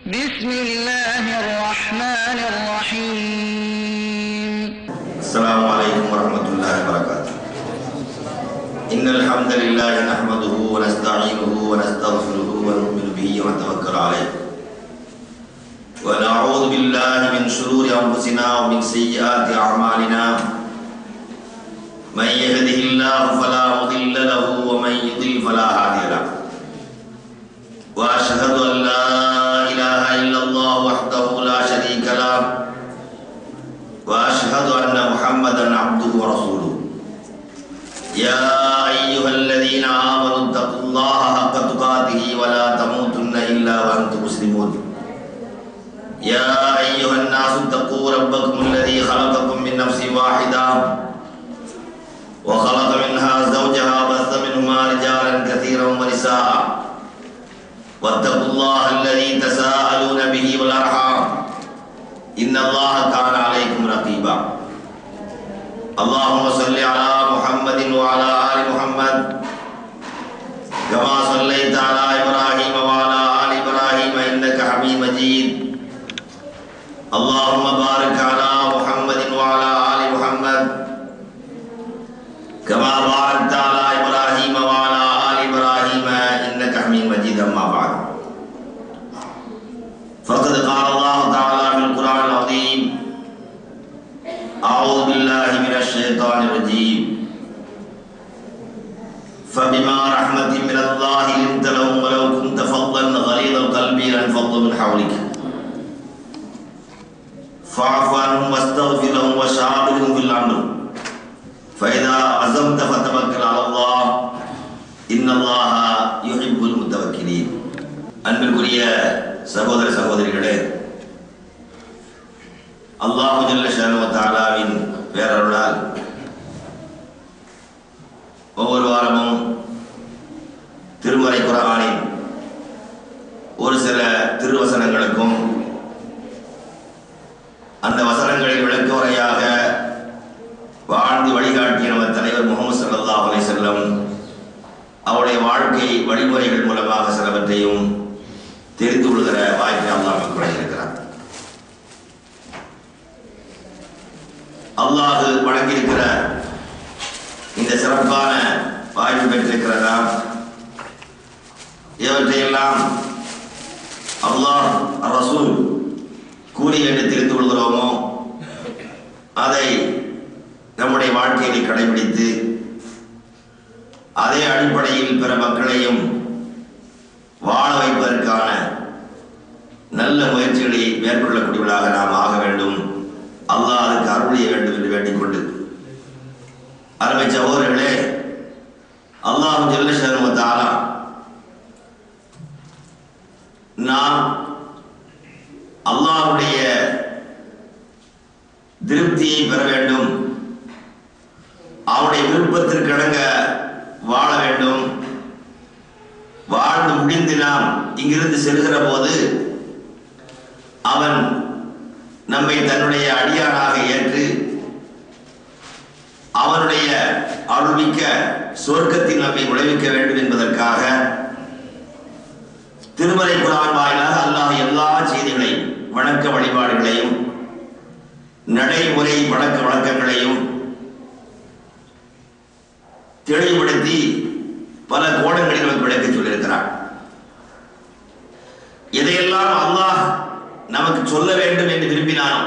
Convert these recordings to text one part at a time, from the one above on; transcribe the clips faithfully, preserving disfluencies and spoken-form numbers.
بسم الله الرحمن الرحيم. السلام عليكم ورحمة الله وبركاته. إن الحمد لله نحمده ونستعينه ونستغفره ونؤمن به ونتوكل عليه ونعوذ بالله من شرور أنفسنا ومن سيئات أعمالنا. من يهده الله فلا مضل له ومن يضلل فلا هادي له. وأشهد أن لا إله إلا الله وحده لا شريك له وأشهد أن محمدا عبده ورسوله. يا أيها الذين آمنوا اتقوا الله حق تقاته ولا تموتن إلا وأنتم مسلمون. يا أيها الناس اتقوا ربكم الذي خلقكم من نفس واحدة وخلق منها زوجها وبث منهما رجالا كثيرا ونساء واتقوا الله الذي تساءلون به والأرحام إن الله كان عليكم رقيبا. اللهم صل على محمد وعلى آل محمد كما صليت على إبراهيم وعلى آل إبراهيم إنك حميد مجيد. اللهم بارك على محمد وعلى آل محمد كما باركت على إبراهيم وعلى آل إبراهيم إنك حميد مجيد. أما بعد فقد قال الله تعالى في القرآن العظيم: أعوذ بالله من الشيطان الرجيم. فبما رحمة من الله لنت لهم ولو كنت فظا غليظ القلب لانفضوا من حولك فاعف عنهم واستغفر لهم وشاورهم في الأمر فإذا عزمت فتوكل على الله إن الله يحب المتوكلين. அன்பிற்குரிய சகோதர சகோதரிகளே, அல்லாஹு ஜல்ல ஷானஹு வ தஆலாவின் பேரருளால் ஒவ்வொரு வாரமும் திருமறை குர்ஆனின் ஒரு சில திருவசனங்களுக்கும் அந்த வசனங்களின் விளக்க உரையாக வாழ்ந்து வழிகாட்டிய நமது தலைவர் முஹம்மது ஸல்லல்லாஹு அலைஹி வஸல்லம் அவருடைய வாழ்க்கை வழிமுறைகள் மூலமாக சிலவற்றையும் தெரிந்து கொள்கிற வாய்ப்பை அல்லாஹ் நமக்கு வழங்கியிருக்கிறார். அல்லாஹ் வழங்கியிருக்கிற இந்த சிறப்பான வாய்ப்பு பெற்றிருக்கிறதா, இவற்றையெல்லாம் அல்லாஹ் ரசூல் கூறி என்று தெரிந்து கொள்கிறோமோ அதை நம்முடைய வாழ்க்கையை கடைபிடித்து அதே அடிப்படையில் பிற மக்களையும் வாழ வைப்பதற்கான நல்ல முயற்சிகளை மேற்கொள்ளக்கூடியவர்களாக நாம் ஆக வேண்டும். அல்லாஹ் அதுக்கு அருளிய வேண்டும் என்று வேண்டிக் கொண்டு, அருமை சகோதரர்களே, அல்லாஹ் ஜல்ல ஷானஹு வ தஆலா நாம் அல்லாஹ்வுடைய திருப்தியை பெற வேண்டும், அவருடைய விருப்பத்திற்கிணங்க வாழ வேண்டும். வாழ்ந்து முடிந்து நாம் இங்கிருந்து செல்கிற போது அவன் நம்மை தன்னுடைய அடியானாக ஏற்று அவனுடைய அருள்மிக்க சொர்க்கத்தில் நம்மை நுழைவிக்க வேண்டும் என்பதற்காக திருமறை குர்ஆன் வாயிலாக அல்லாஹ் எல்லா செய்திகளையும் வணக்க வழிபாடுகளையும் நடைமுறை வழக்க வழக்கங்களையும் தெளிவுபடுத்தி பல கோணங்களில் நமக்கு விளக்க சொல்லியிருக்கிறார். எதையெல்லாம் அல்லாஹ் நமக்கு சொல்ல வேண்டும் என்று விரும்பினானோ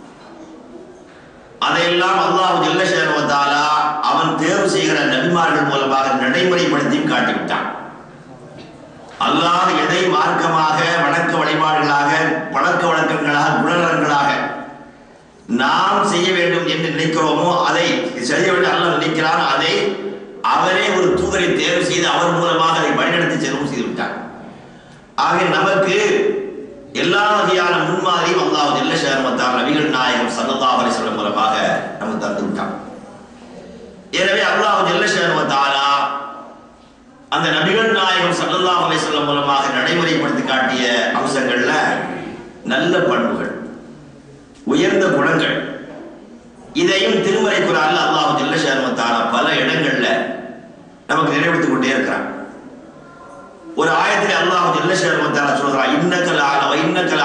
அதையெல்லாம் அல்லாஹ் ஜல்ல ஷானஹு வ தஆலா அவன் தேர்வு செய்கிற நபிமார்கள் மூலமாக நடைமுறைப்படுத்தியும் காட்டிவிட்டான். அல்லாஹ் எதை மார்க்கமாக வணக்க வழிபாடுகளாக பழக்க வழக்கங்களாக குணநலன்களாக நாம் செய்ய வேண்டும் என்று நினைக்கிறோமோ அதை செய்ய வேண்டும் அல்லாஹ் நினைக்கிறான். அதை அவரே ஒரு தூதரை தேர்வு செய்து அவர் மூலமாக அதை வழிநடத்தி செல்வம் செய்து விட்டார். ஆக நமக்கு எல்லா வகையான முன்மாதிரியும் அல்லாஹ் ஜல்ல ஷானஹு வ தஆலா நபிகள் நாயகம் ஸல்லல்லாஹு அலைஹி வஸல்லம் மூலமாக நமக்கு தந்து விட்டார். எனவே அல்லாஹ் ஜல்ல ஷானஹு வ தஆலா அந்த நபிகள் நாயகம் ஸல்லல்லாஹு அலைஹி வஸல்லம் மூலமாக நடைமுறைப்படுத்தி காட்டிய அம்சங்கள்ல நல்ல பண்புகள், உயர்ந்த குணங்கள், இதையும் திருமறை குர்ஆன்ல அல்லாஹ் ஜல்ல ஷானஹு வ தஆலா பல இடங்கள்ல நமக்கு நினைவுபடுத்திக் கொண்டே இருக்கிறார். ஒரு ஆயத்தில் அல்லாஹ் ஜல்ல ஷானஹு வ தஆலா சொல்றான், இன்னக லஅல வ இன்னக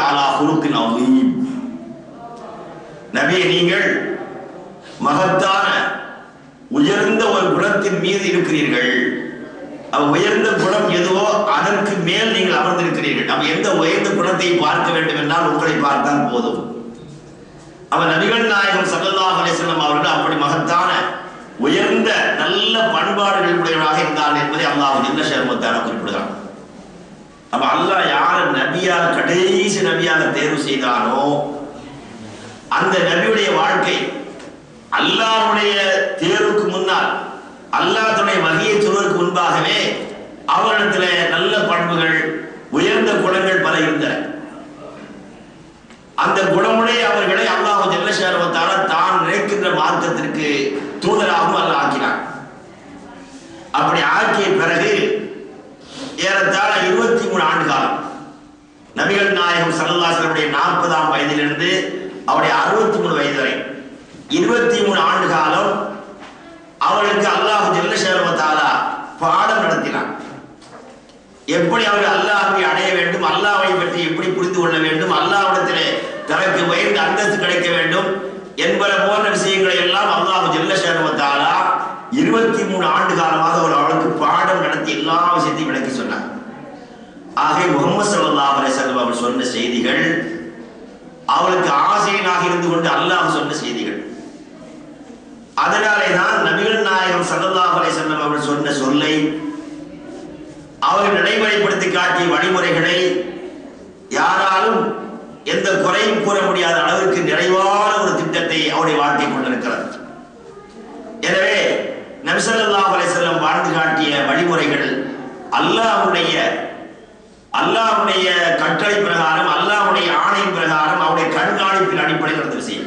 நபியை நீங்கள் மகத்தான உயர்ந்த ஒரு குணத்தின் மீது இருக்கிறீர்கள். உயர்ந்த குணம் எதுவோ அதற்கு மேல் நீங்கள் அமர்ந்திருக்கிறீர்கள். நம்ம எந்த உயர்ந்த குணத்தை பார்க்க வேண்டும் என்றால் உங்களை பார்த்தால் போதும். அவர் நபிகள் நாயகம் ஸல்லல்லாஹு அலைஹி வஸல்லம் அவர்கள் அப்படி மகத்தான உயர்ந்த நல்ல பண்பாடுகள் உடையவராக இருந்தார் என்பதை அல்லாஹ் ஜல்ல ஷஅனுஹு குறிப்பிடுகிறார். அப்ப அல்லாஹ் யார் நபியாக கடைசி நபியாக தேர்வு செய்தானோ அந்த நபியுடைய வாழ்க்கை அல்லாஹ்வுடைய தேர்வுக்கு முன்னால் அல்லாஹ்வுடைய வகையை சொல்வதற்கு முன்பாகவே அவரிடத்தில் நல்ல பண்புகள் உயர்ந்த குணங்கள் பல இருந்தன. அந்த குணமுடைய அவர்களை அல்லாஹ் ஜல்ல ஷஅனுஹு தஆலா தான் நினைக்கின்ற மார்க்கத்திற்கு தூதராகவும் அல்லாஹ் ஆக்கினார். அப்படி ஆக்கிய பிறகு ஏறத்தாழ இருபத்தி மூணு ஆண்டு காலம் நபிகள் நாயகம் ஸல்லல்லாஹு அலைஹி வஸல்லம் நாற்பதாம் வயதிலிருந்து அவருடைய அறுபத்தி மூணு வயது வரை இருபத்தி மூணு ஆண்டு காலம் அவர்களுக்கு அல்லாஹ் ஜல்ல ஷஅனுஹு தஆலா பாடம் நடத்தினார். எப்படி அவர்கள் அல்லாஹ்வை அடைய வேண்டும், அல்லாஹ்வை பற்றி எப்படி புரிந்து கொள்ள வேண்டும், அல்லாஹ்விடத்திலே தனக்கு உயர்ந்த அந்தஸ்து கிடைக்க வேண்டும் என்பன போன்ற விஷயங்களை எல்லாம் அல்லாஹ் ஜல்ல ஷஅனுஹு தஆலா இருபத்தி மூணு ஆண்டு காலமாக அவர் அவளுக்கு பாடம் நடத்தி எல்லா விஷயத்தையும் விளக்கி சொன்னார். ஆக முஹம்மது ஸல்லல்லாஹு அலைஹி வஸல்லம் அவர் சொன்ன செய்திகள் அவளுக்கு ஆசையினாக இருந்து கொண்டு அல்லாஹ் சொன்ன செய்திகள். அதனாலே தான் நபிகள் நாயகம் ஸல்லல்லாஹு அலைஹி வஸல்லம் அவர்கள் சொன்ன சொல்லை அவர்கள் நடைமுறைப்படுத்தி காட்டிய வழிமுறைகளை யாராலும் எந்த குறையும் கூற முடியாத அளவிற்கு நிறைவான ஒரு திட்டத்தை அவருடைய வாழ்க்கை கொண்டிருக்கிறது. எனவே நபி ஸல்லல்லாஹு அலைஹி வஸல்லம் வாழ்ந்து காட்டிய வழிமுறைகள் அல்லாஹ்வுடைய அல்லாஹ்வுடைய கட்டளை பிரகாரம் அல்லாஹ்வுடைய ஆணை பிரகாரம் அவருடைய கண்காணிப்பின் அடிப்படையில் நடந்த விஷயம்.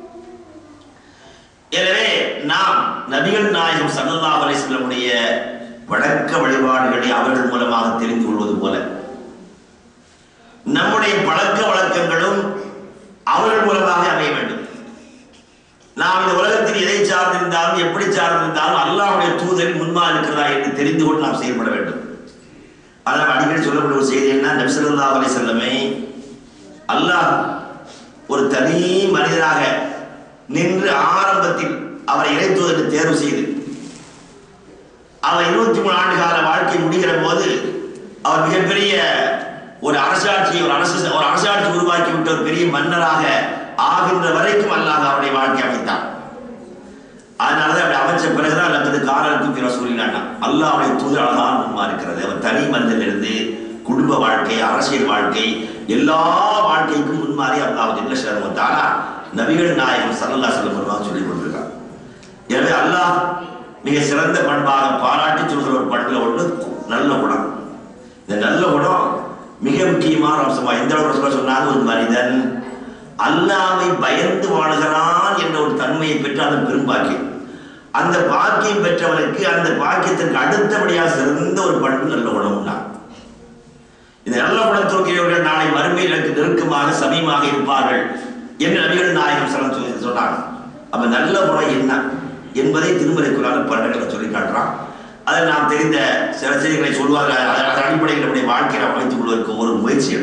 எனவே நாம் நபிகள் நாயகம் ஸல்லல்லாஹு அலைஹி வஸல்லம் உடைய வழக்க வழிபாடுகளை அவர்கள் மூலமாக தெரிந்து கொள்வது போல நம்முடைய பழக்க வழக்கங்களும் அவர்கள் மூலமாக அமைய வேண்டும். நாம் இந்த உலகத்தில் எதை சார்ந்திருந்தாலும் எப்படி சார்ந்திருந்தாலும் அல்லாஹ்வுடைய தூதரின் முன்னால் இருக்கிறதா என்று தெரிந்து கொண்டு நாம் செயல்பட வேண்டும். அதனால் அடிக்கடி சொல்லக்கூடிய ஒரு செய்தி என்ன, நபி ஸல்லல்லாஹு அலைஹி வஸல்லமை அல்லாஹ் ஒரு தனி மனிதராக நின்று ஆரம்பத்தில் அவரை இறை தூதருக்கு தேர்வு செய்து அவர் இருபத்தி மூணு ஆண்டு கால வாழ்க்கை முடிகிற போது அவர் மிகப்பெரிய ஒரு அரசாட்சி ஒரு அரசு ஒரு அரசாட்சி உருவாக்கி விட்ட ஒரு பெரிய மன்னராக ஆகின்ற வரைக்கும் அல்லாஹ் அவருடைய வாழ்க்கை அமைத்தார். அதனாலதான் அப்படி அமைச்ச பிறகுதான் அல்லது காரலுக்கும் பிற சொல்லினாங்க அல்லாஹ்வுடைய தூதர் அழகான உண்மா இருக்கிறது. அவர் தனி மனிதனிலிருந்து குடும்ப வாழ்க்கை அரசியல் வாழ்க்கை எல்லா வாழ்க்கைக்கும் முன்மாறி அல்லாஹ் ஜல்ல ஷஅனுஹு தஆலா நபிகள் நாயகம் ஸல்லல்லாஹு அலைஹி வஸல்லம் சொல்லிக் கொண்டிருக்கார். எனவே அல்லாஹ் மிக சிறந்த பண்பாக பாராட்டி சொல்கிற ஒரு பண்புல ஒன்று நல்ல குணம். இந்த நல்ல குணம் மிக முக்கியமான அம்சமா எந்த அளவுக்கு சொன்னாலும் ஒரு மனிதன் அல்லாஹ்வை பயந்து வாழுகிறான் என்ற ஒரு தன்மையை பெற்று அதன் பெரும்பாக்கியம். அந்த பாக்கியம் பெற்றவனுக்கு அந்த பாக்கியத்திற்கு அடுத்தபடியாக சிறந்த ஒரு பண்பு நல்ல குணம் தான். இந்த நல்ல குணம் தூக்கியவர்கள் நாளை மறுமையில் எனக்கு நெருக்கமாக சமீபமாக இருப்பார்கள் என்று நபிகள் நாயகம் ஸல்லல்லாஹு அலைஹி வஸல்லம் சொன்னாங்க. அப்ப நல்ல குணம் என்ன என்பதை திருமறை குர்ஆனில் பன்னெண்டுல சொல்லி காட்டுறான். அதை நாம் தெரிந்த சில செய்திகளை சொல்வாங்க. அதன் அடிப்படையில் நம்முடைய வாழ்க்கையை அமைத்துக் கொள்வதற்கு ஒரு முயற்சிகள்.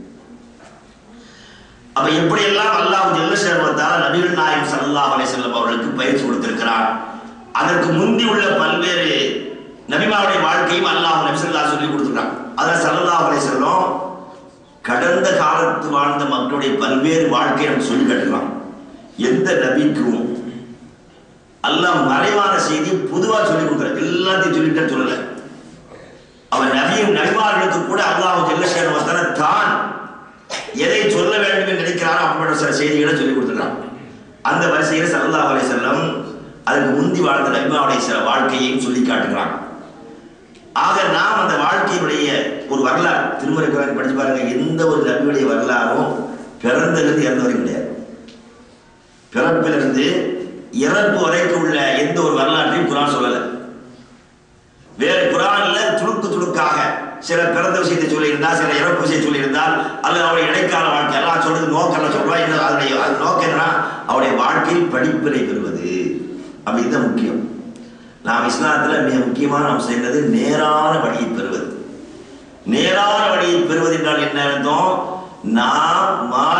அப்ப எப்படியெல்லாம் அல்லாஹ் ஜல்ல ஷஅனுஹு தஆலா நபிகள் நாயகம் ஸல்லல்லாஹு அலைஹி வஸல்லம் அவர்களுக்கு பயிற்சி கொடுத்திருக்கிறார். அதற்கு முந்தி உள்ள பல்வேறு நபிமாருடைய வாழ்க்கையும் அல்லாஹ் நபி ஸல்லல்லாஹு சொல்லி கொடுத்திருக்கிறார். அதான் ஸல்லல்லாஹு அலைஹி வஸல்லம் கடந்த காலத்து வாழ்ந்த மக்களுடைய பல்வேறு வாழ்க்கையை நம்ம சொல்லி காட்டுறான். எந்த நபிக்கும் அல்லாஹ் மறைவான செய்தி பொதுவா சொல்லி கொடுக்குறார். எல்லாத்தையும் சொல்லிட்டு சொல்லல. அவன் நபியும் நபிமார்களுக்கு கூட அல்லாஹ் ஜல்ல ஷஅனுஹு தஆலா தான் எதை சொல்ல வேண்டும் என்று நினைக்கிறாரோ அப்படிப்பட்ட சில செய்திகளை சொல்லி கொடுத்துருக்கான். அந்த வரிசையில் ஸல்லல்லாஹு அலைஹி வஸல்லம் அதுக்கு முந்தி வாழ்ந்த நபிமாவுடைய சில வாழ்க்கையையும் சொல்லி காட்டுகிறான். ஆக நாம் அந்த வாழ்க்கையுடைய ஒரு வரலாறு திருமறை குர்ஆன் படிச்சு பாருங்க. எந்த ஒரு நபியுடைய வரலாறும் பிறந்திலிருந்து இறந்த வரைக்கும் கிடையாது. பிறப்பிலிருந்து இறப்பு வரைக்கும் உள்ள எந்த ஒரு வரலாற்றையும் குர்ஆன் சொல்லல. வேறு குர்ஆன்ல துணுக்கு துணுக்காக சில பிறந்த விஷயத்தை சொல்லியிருந்தால் சில இறப்பு விஷயத்தை சொல்லியிருந்தால் அல்லது அவருடைய இடைக்கால வாழ்க்கை எல்லாம் சொல்றது நோக்கம் சொல்றா. அதனுடைய நோக்கம் என்னன்னா அவருடைய வாழ்க்கையில் படிப்பினை பெறுவது. அப்படி இதுதான் முக்கியம். நாம் இஸ்லாத்துல மிக முக்கியமான நாம் செய்வது நேரான வழியை பெறுவது. நேரான வழியை பெறுவது என்றால் என்ன அர்த்தம்? நாம் மார்க்கம்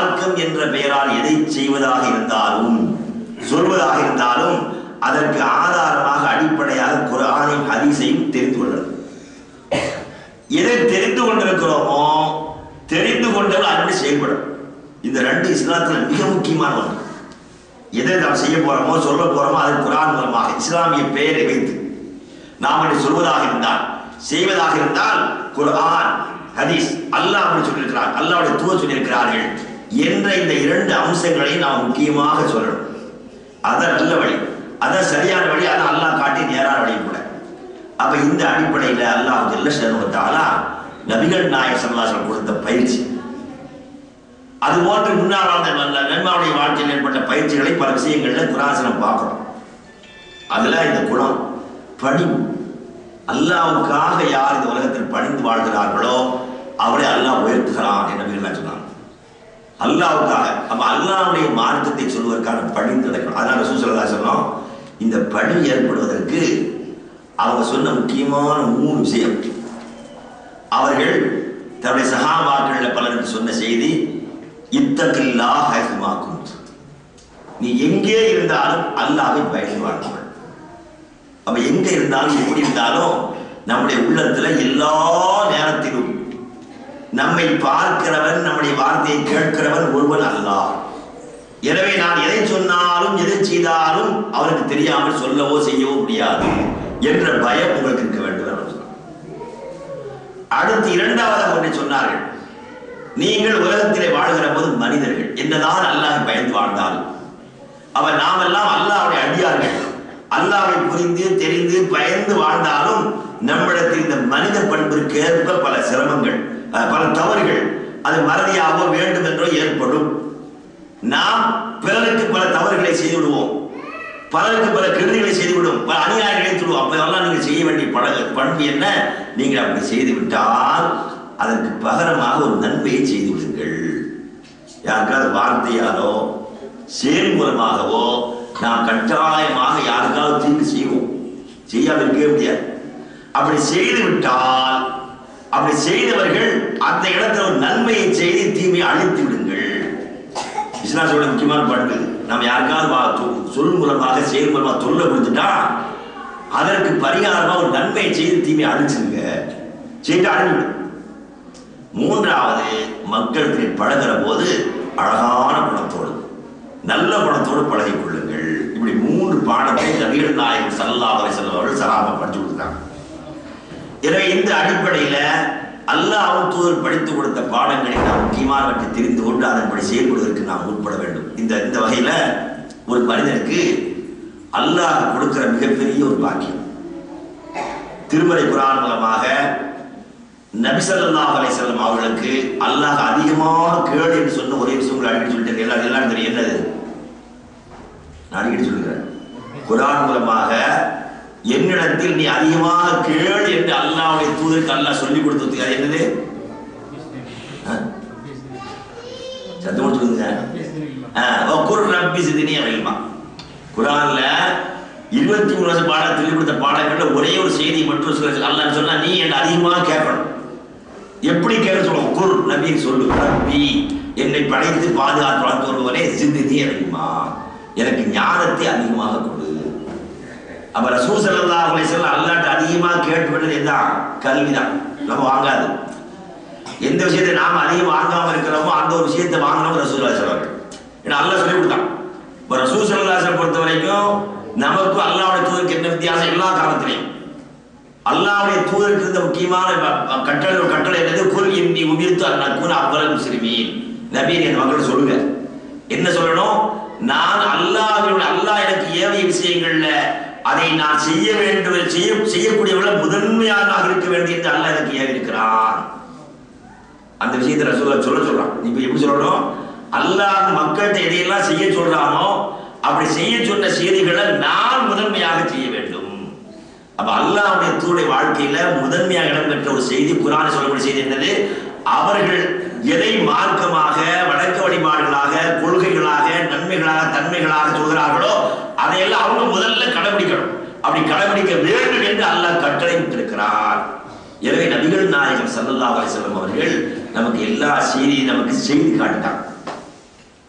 என்ற பெயரால் எதை செய்வதாக இருந்தாலும் சொல்வதாக இருந்தாலும் அதற்கு ஆதாரமாக அடிப்படையாக குர்ஆனையும் ஹதீஸையும் தெரிந்து கொள்ளணும். எதை தெரிந்து கொண்டிருக்கிறோமோ தெரிந்து கொண்டவர் அதன்படி செயல்படும். இந்த ரெண்டு இஸ்லாத்தில் மிக முக்கியமான ஒன்று. எதை நாம் செய்ய போறோமோ சொல்ல போறோமோ அது குர்ஆன் மூலமாக இஸ்லாமிய பெயரை வைத்து நாம் அப்படி சொல்வதாக இருந்தால் செய்வதாக இருந்தால் குர்ஆன் ஹதீஸ் அல்லாஹ் அப்படி சொல்லியிருக்கிறார், அல்லாஹ்வுடைய தூதர் சொல்லியிருக்கிறார்கள் என்ற இந்த இரண்டு அம்சங்களை நாம் முக்கியமாக சொல்லணும். அதான் நல்ல வழி, அதான் சரியான வழி, அதான் அல்லாஹ் காட்டி நேரான வழி கூட. அப்ப இந்த அடிப்படையில் அல்லாஹ் ஜல்ல ஷஅனுஹு தஆலா நபிகள் நாயகம் ஸல்லல்லாஹு அலைஹி வஸல்லம் கொடுத்த பயிற்சி, அது போன்று முன்னால் வாழ்ந்த நன்மாவுடைய வாழ்க்கையில் ஏற்பட்ட பயிற்சிகளை பல விஷயங்கள்ல குர்ஆனில் பார்க்கிறோம். அதுல இந்த குணம் பணிவு, அல்லாஹ்வுக்காக யார் இந்த உலகத்தில் பணிந்து வாழ்கிறார்களோ அவரை அல்லாஹ் உயர்த்துகிறான் என்று நபிகள் சொன்னாங்க. அல்லாஹ்வுக்காக, அப்ப அல்லாஹ்வுடைய மார்க்கத்தை சொல்வதற்கான பணிந்து நடக்கணும். அதனால ரசூல் ஸல்லல்லாஹு அலைஹி வஸல்லம் இந்த பணி ஏற்படுவதற்கு அவங்க சொன்ன முக்கியமான மூணு விஷயம். அவர்கள் தன்னுடைய சஹாபாக்கள் பலருக்கு சொன்ன செய்தி, இத்தகில்லாஹ் ஹைசுமா குன்த், நீ எங்கே இருந்தாலும் அல்லாஹ்வை பயந்து வாழ்வார்கள். அப்ப எங்க இருந்தாலும் எப்படி இருந்தாலும் நம்முடைய உள்ளத்துல எல்லா நேரத்திலும் நம்மை பார்க்கிறவன், நம்முடைய வார்த்தையை கேட்கிறவன் ஒருவன் அல்லாஹ். எனவே நான் எதை சொன்னாலும் எதை செய்தாலும் அவருக்கு தெரியாமல் சொல்லவோ செய்யவோ முடியாது என்ற பயம் உங்களுக்கு இருக்க வேண்டும். அடுத்து இரண்டாவது ஒன்றை சொன்னார்கள், நீங்கள் உலகத்திலே வாழ்கிற போது மனிதர்கள் என்னதான் அல்லாஹ் பயந்து வாழ்ந்தாலும் அவன் நாமெல்லாம் அல்லாஹ்வுடைய அடியார்கள், அல்லாஹ்வை புரிந்து தெரிந்து பயந்து வாழ்ந்தாலும் நம்மிடத்தில் இந்த மனித பண்பிற்கு ஏற்ப பல சிரமங்கள் பல தவறுகள் அது மறதியாகவோ வேண்டும் என்றோ ஏற்படும். நாம் பிறருக்கு பல தவறுகளை செய்து விடுவோம், பலருக்கு பல கெடுதிகளை செய்துவிடும், பல அநியாயங்களை சொல்லுவோம். அப்பெல்லாம் நீங்கள் செய்ய வேண்டிய பழக பண்பு என்ன? நீங்கள் அப்படி செய்து விட்டால் அதற்கு பகரமாக ஒரு நன்மையை செய்து விடுங்கள். யாருக்காவது வார்த்தையாலோ செயல் மூலமாகவோ நாம் கட்டாயமாக யாருக்காவது தீங்கு செய்வோம், செய்யாமல் இருக்கவே முடியாது. அப்படி செய்து விட்டால் அப்படி செய்தவர்கள் அந்த இடத்துல ஒரு நன்மையை செய்து தீமையை அழித்து விடுங்கள். இஸ்லாமோட முக்கியமான பண்பு, நம்ம யாருக்காவது சொல் மூலமாக செயல் மூலமாக தொல்லை கொடுத்துட்டா அதற்கு பரிகாரமாக ஒரு நன்மையை செய்து தீமையை அழிச்சுங்க, செய்து அழிவிடும். மூன்றாவது, மக்களுக்கு பழகிற போது அழகான குணத்தோடு நல்ல குணத்தோடு பழகிக் கொள்ளுங்கள். இப்படி மூன்று பாடத்தை நபிகள் நாயகம் ஸல்லல்லாஹு அலைஹி வஸல்லம் அவர்கள் சலாமா படிச்சு கொடுத்தாங்க. எனவே இந்த அடிப்படையில் அல்லாஹ் தூதர் படித்து கொடுத்த பாடங்களை நாம் முக்கியமானவற்றை தெரிந்து கொண்டு அதன்படி செயல்படுவதற்கு நாம் முற்பட வேண்டும். இந்த இந்த வகையில ஒரு மனிதனுக்கு அல்லாஹ் கொடுக்கிற மிகப்பெரிய ஒரு பாக்கியம், திருமறை குர்ஆன் மூலமாக நபி ஸல்லல்லாஹு அலைஹி வஸல்லம் அவர்களுக்கு அல்லாஹ் அதிகமாக கேளு என்று சொன்ன ஒரே விஷயம் உங்களை அடிக்கடி சொல்லிட்டு எல்லாரும் எல்லாரும் தெரியும். என்னது? நான் அடிக்கடி சொல்லுகிறேன், குர்ஆன் மூலமாக என்னிடத்தில் நீ அதிகமாக கேள் என்று அல்லாஹ்வுடைய தூதருக்கு அல்லாஹ் சொல்லிக் கொடுத்தது. அது என்னது? சத்தம் சொல்லுங்க. குர்ஆன்ல இருபத்தி மூணு வருஷம் பாடம் சொல்லிக் கொடுத்த பாடங்கள்ல ஒரே ஒரு செய்தி மட்டும் சொல்ல அல்லாஹ் சொன்னா, நீ என்ன அதிகமாக கேட்கணும். எப்படி கேட்க சொல்லுவோம்? குர் நபி சொல்லு, ரப்பி என்னை படைத்து பாதுகாத்து வளர்த்து வருவனே ஜித்னி இல்மா, எனக்கு ஞானத்தை அதிகமாக கொடு. அப்ப ரசூல் ஸல்லல்லாஹு அலைஹி வஸல்லம் அல்லாஹ்ட்ட அதிகமாக கேட்டுவிட்டது என்ன? கல்விதான். நம்ம வாங்காது எந்த விஷயத்தை நாம் அதிகம் வாங்காம இருக்கிறோமோ அந்த ஒரு விஷயத்தை வாங்கணும் ரசூல் ஸல்லல்லாஹு அலைஹி வஸல்லம். ஏன்னா அல்லாஹ் சொல்லி கொடுத்தான். இப்போ ரசூல் ஸல்லல்லாஹு அலைஹி வஸல்லம் பொறுத்த வரைக்கும் நமக்கும் அல்லாஹ்வுடைய தூதருக்கு என்ன வித்தியாசம்? எல்லா காலத்திலையும் அல்லாஹ்வுடைய தூதருக்கு இருந்த முக்கியமான கட்டளை கட்டளை என்னது? குல் இன்னி உமிர்து அன் அகூன அவ்வலல் முஸ்லிமீன். நபி என் மக்கள் சொல்லுங்க, என்ன சொல்லணும்? நான் அல்லாஹ்வுடைய அல்லாஹ் எனக்கு ஏவிய விஷயங்கள்ல அதை நான் செய்ய வேண்டும், செய்ய செய்யக்கூடியவர்கள் முதன்மையாக இருக்க வேண்டும் என்று அல்லாஹ் எனக்கு ஏவி இருக்கிறான். அந்த விஷயத்தை ரசூலுல்லாஹ் சொல்ல சொல்றான். இப்ப எப்படி சொல்லணும்? அல்லாஹ் மக்கள்கிட்ட எதையெல்லாம் செய்ய சொல்றானோ அப்படி செய்ய சொன்ன செய்திகளை நான் முதன்மையாக செய்ய வேண்டும். அப்ப அல்லாஹ்வுடைய தூதருடைய வாழ்க்கையில முதன்மையாக இடம்பெற்ற ஒரு செய்தி, குர்ஆன் சொல்லக்கூடிய செய்தி என்னது? அவர்கள் எதை மார்க்கமாக வணக்க வழிபாடுகளாக கொள்கைகளாக நன்மைகளாக தன்மைகளாக சொல்கிறார்களோ அதையெல்லாம் அவங்க முதல்ல கடைபிடிக்கணும். அப்படி கடைபிடிக்க வேண்டும் என்று அல்லாஹ் கட்டளை விட்டிருக்கிறார். எனவே நபிகள் நாயகம் ஸல்லல்லாஹு அலைஹி வஸல்லம் அவர்கள் நமக்கு எல்லா செய்தியும் நமக்கு செய்து காட்டிட்டாங்க.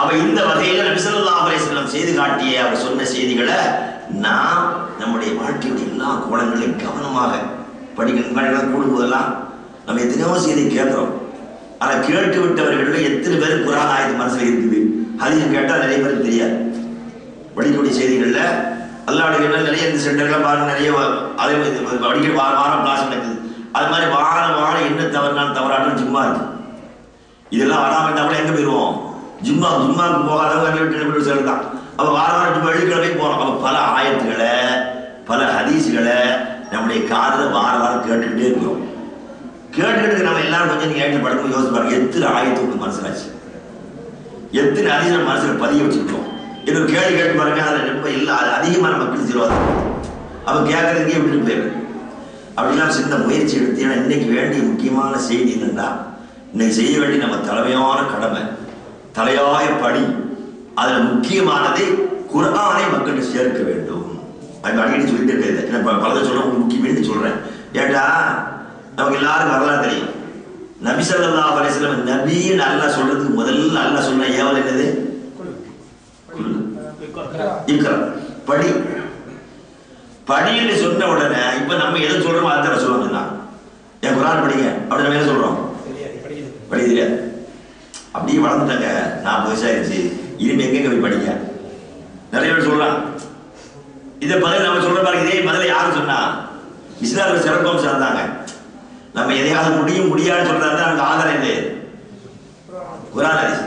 அவ இந்த வகையில நபி ஸல்லல்லாஹு அலைஹி வஸல்லம் செய்து காட்டிய அவர் சொன்ன செய்திகளை நாம் நம்முடைய வாழ்க்கையுடைய எல்லா கோணங்களையும் கவனமாக படிக்கணும். கூடும்போதெல்லாம் நம்ம எத்தனையோ செய்தி கேட்கிறோம். ஆனா கேட்டு விட்டவர்கள் எத்தனை பேர் குர்ஆன் ஆயத்து மனசுல இருக்குது, ஹதீஸ் கேட்டா நிறைய பேருக்கு தெரியாது. படிக்கக்கூடிய செய்திகள்ல அல்லாஹ்வுடைய நிறைய இந்த சென்டர்லாம் பாருங்க, நிறைய அதே அடிக்கடி வார வாரம் கிளாஸ் நடக்குது. அது மாதிரி வாரம் வாரம் என்ன தவறுனாலும் தவறாலும் ஜும்மா இருக்கு. இதெல்லாம் வராமல் இருந்தால் கூட எங்கே போயிடுவோம்? ஜும்மா ஜும்மாவுக்கு போகாதவங்க சேர்ந்து தான். அப்போ வார வாரம் ஜும்மா வெள்ளிக்கிழமை போகிறோம். அப்போ பல ஆயத்துக்களை பல ஹதீஸுகளை நம்முடைய காதில் வார வாரம் கேட்டுக்கிட்டே இருக்கிறோம். கேட்டுக்கிட்டு நம்ம எல்லாரும் கொஞ்சம் நீங்கள் ஏற்று படுக்கும் யோசிச்சு பாருங்க, எத்தனை ஆயத்துக்கு மனசிலாச்சு, எத்தனை ஹதீஸை மனசில் பதிய வச்சுருக்கோம். இன்னொரு கேள்வி கேட்டு பாருங்க, அதில் ரொம்ப இல்லை அது அதிகமான மக்கள் சிறுவாது. அப்போ கேட்கறதுக்கே விட்டுட்டு போயிடுது. அப்படிலாம் சின்ன முயற்சி எடுத்து, ஏன்னா இன்னைக்கு வேண்டிய முக்கியமான செய்தி என்னன்னா, இன்னைக்கு செய்ய வேண்டிய நம்ம தலைமையான கடமை தலையாய படி. அதில் முக்கியமானது குர்ஆனை மக்கள்கிட்ட சேர்க்க வேண்டும். அது அடிக்கடி சொல்லிட்டு இருக்காது, பலதை சொல்ல முக்கியம் வேண்டி சொல்றேன். ஏட்டா நமக்கு எல்லாருக்கும் வரலாறு தெரியும். நபி ஸல்லல்லாஹு அலைஹி வஸல்லம் நபின்னு அல்லாஹ் சொல்றதுக்கு முதல்ல அல்லாஹ் சொன்ன ஏவல் என்னது? இக்ரா, படி. படின்னு சொன்ன உடனே இப்ப நம்ம எதை சொல்றோமோ அதை சொல்லுவாங்க. என் குர்ஆன் படிங்க அப்படி நம்ம என்ன சொல்றோம்? படிக்க தெரியாது. அப்படியே வளர்ந்துட்டாங்க, நான் விவசாயிச்சு இனிமே எங்க போய் படிக்க நிறைய பேர் சொல்லலாம். இதை பதில் நம்ம சொல்ற பாருங்க, இதே பதில யாரும் சொன்னா இஸ்லாமிய சிறப்பம் சேர்ந்தாங்க. நம்ம எதையாவது முடியும் முடியாதுன்னு சொல்றாரு, நமக்கு ஆதாரம் இல்லை, குர்ஆன் ஹதீஸ்.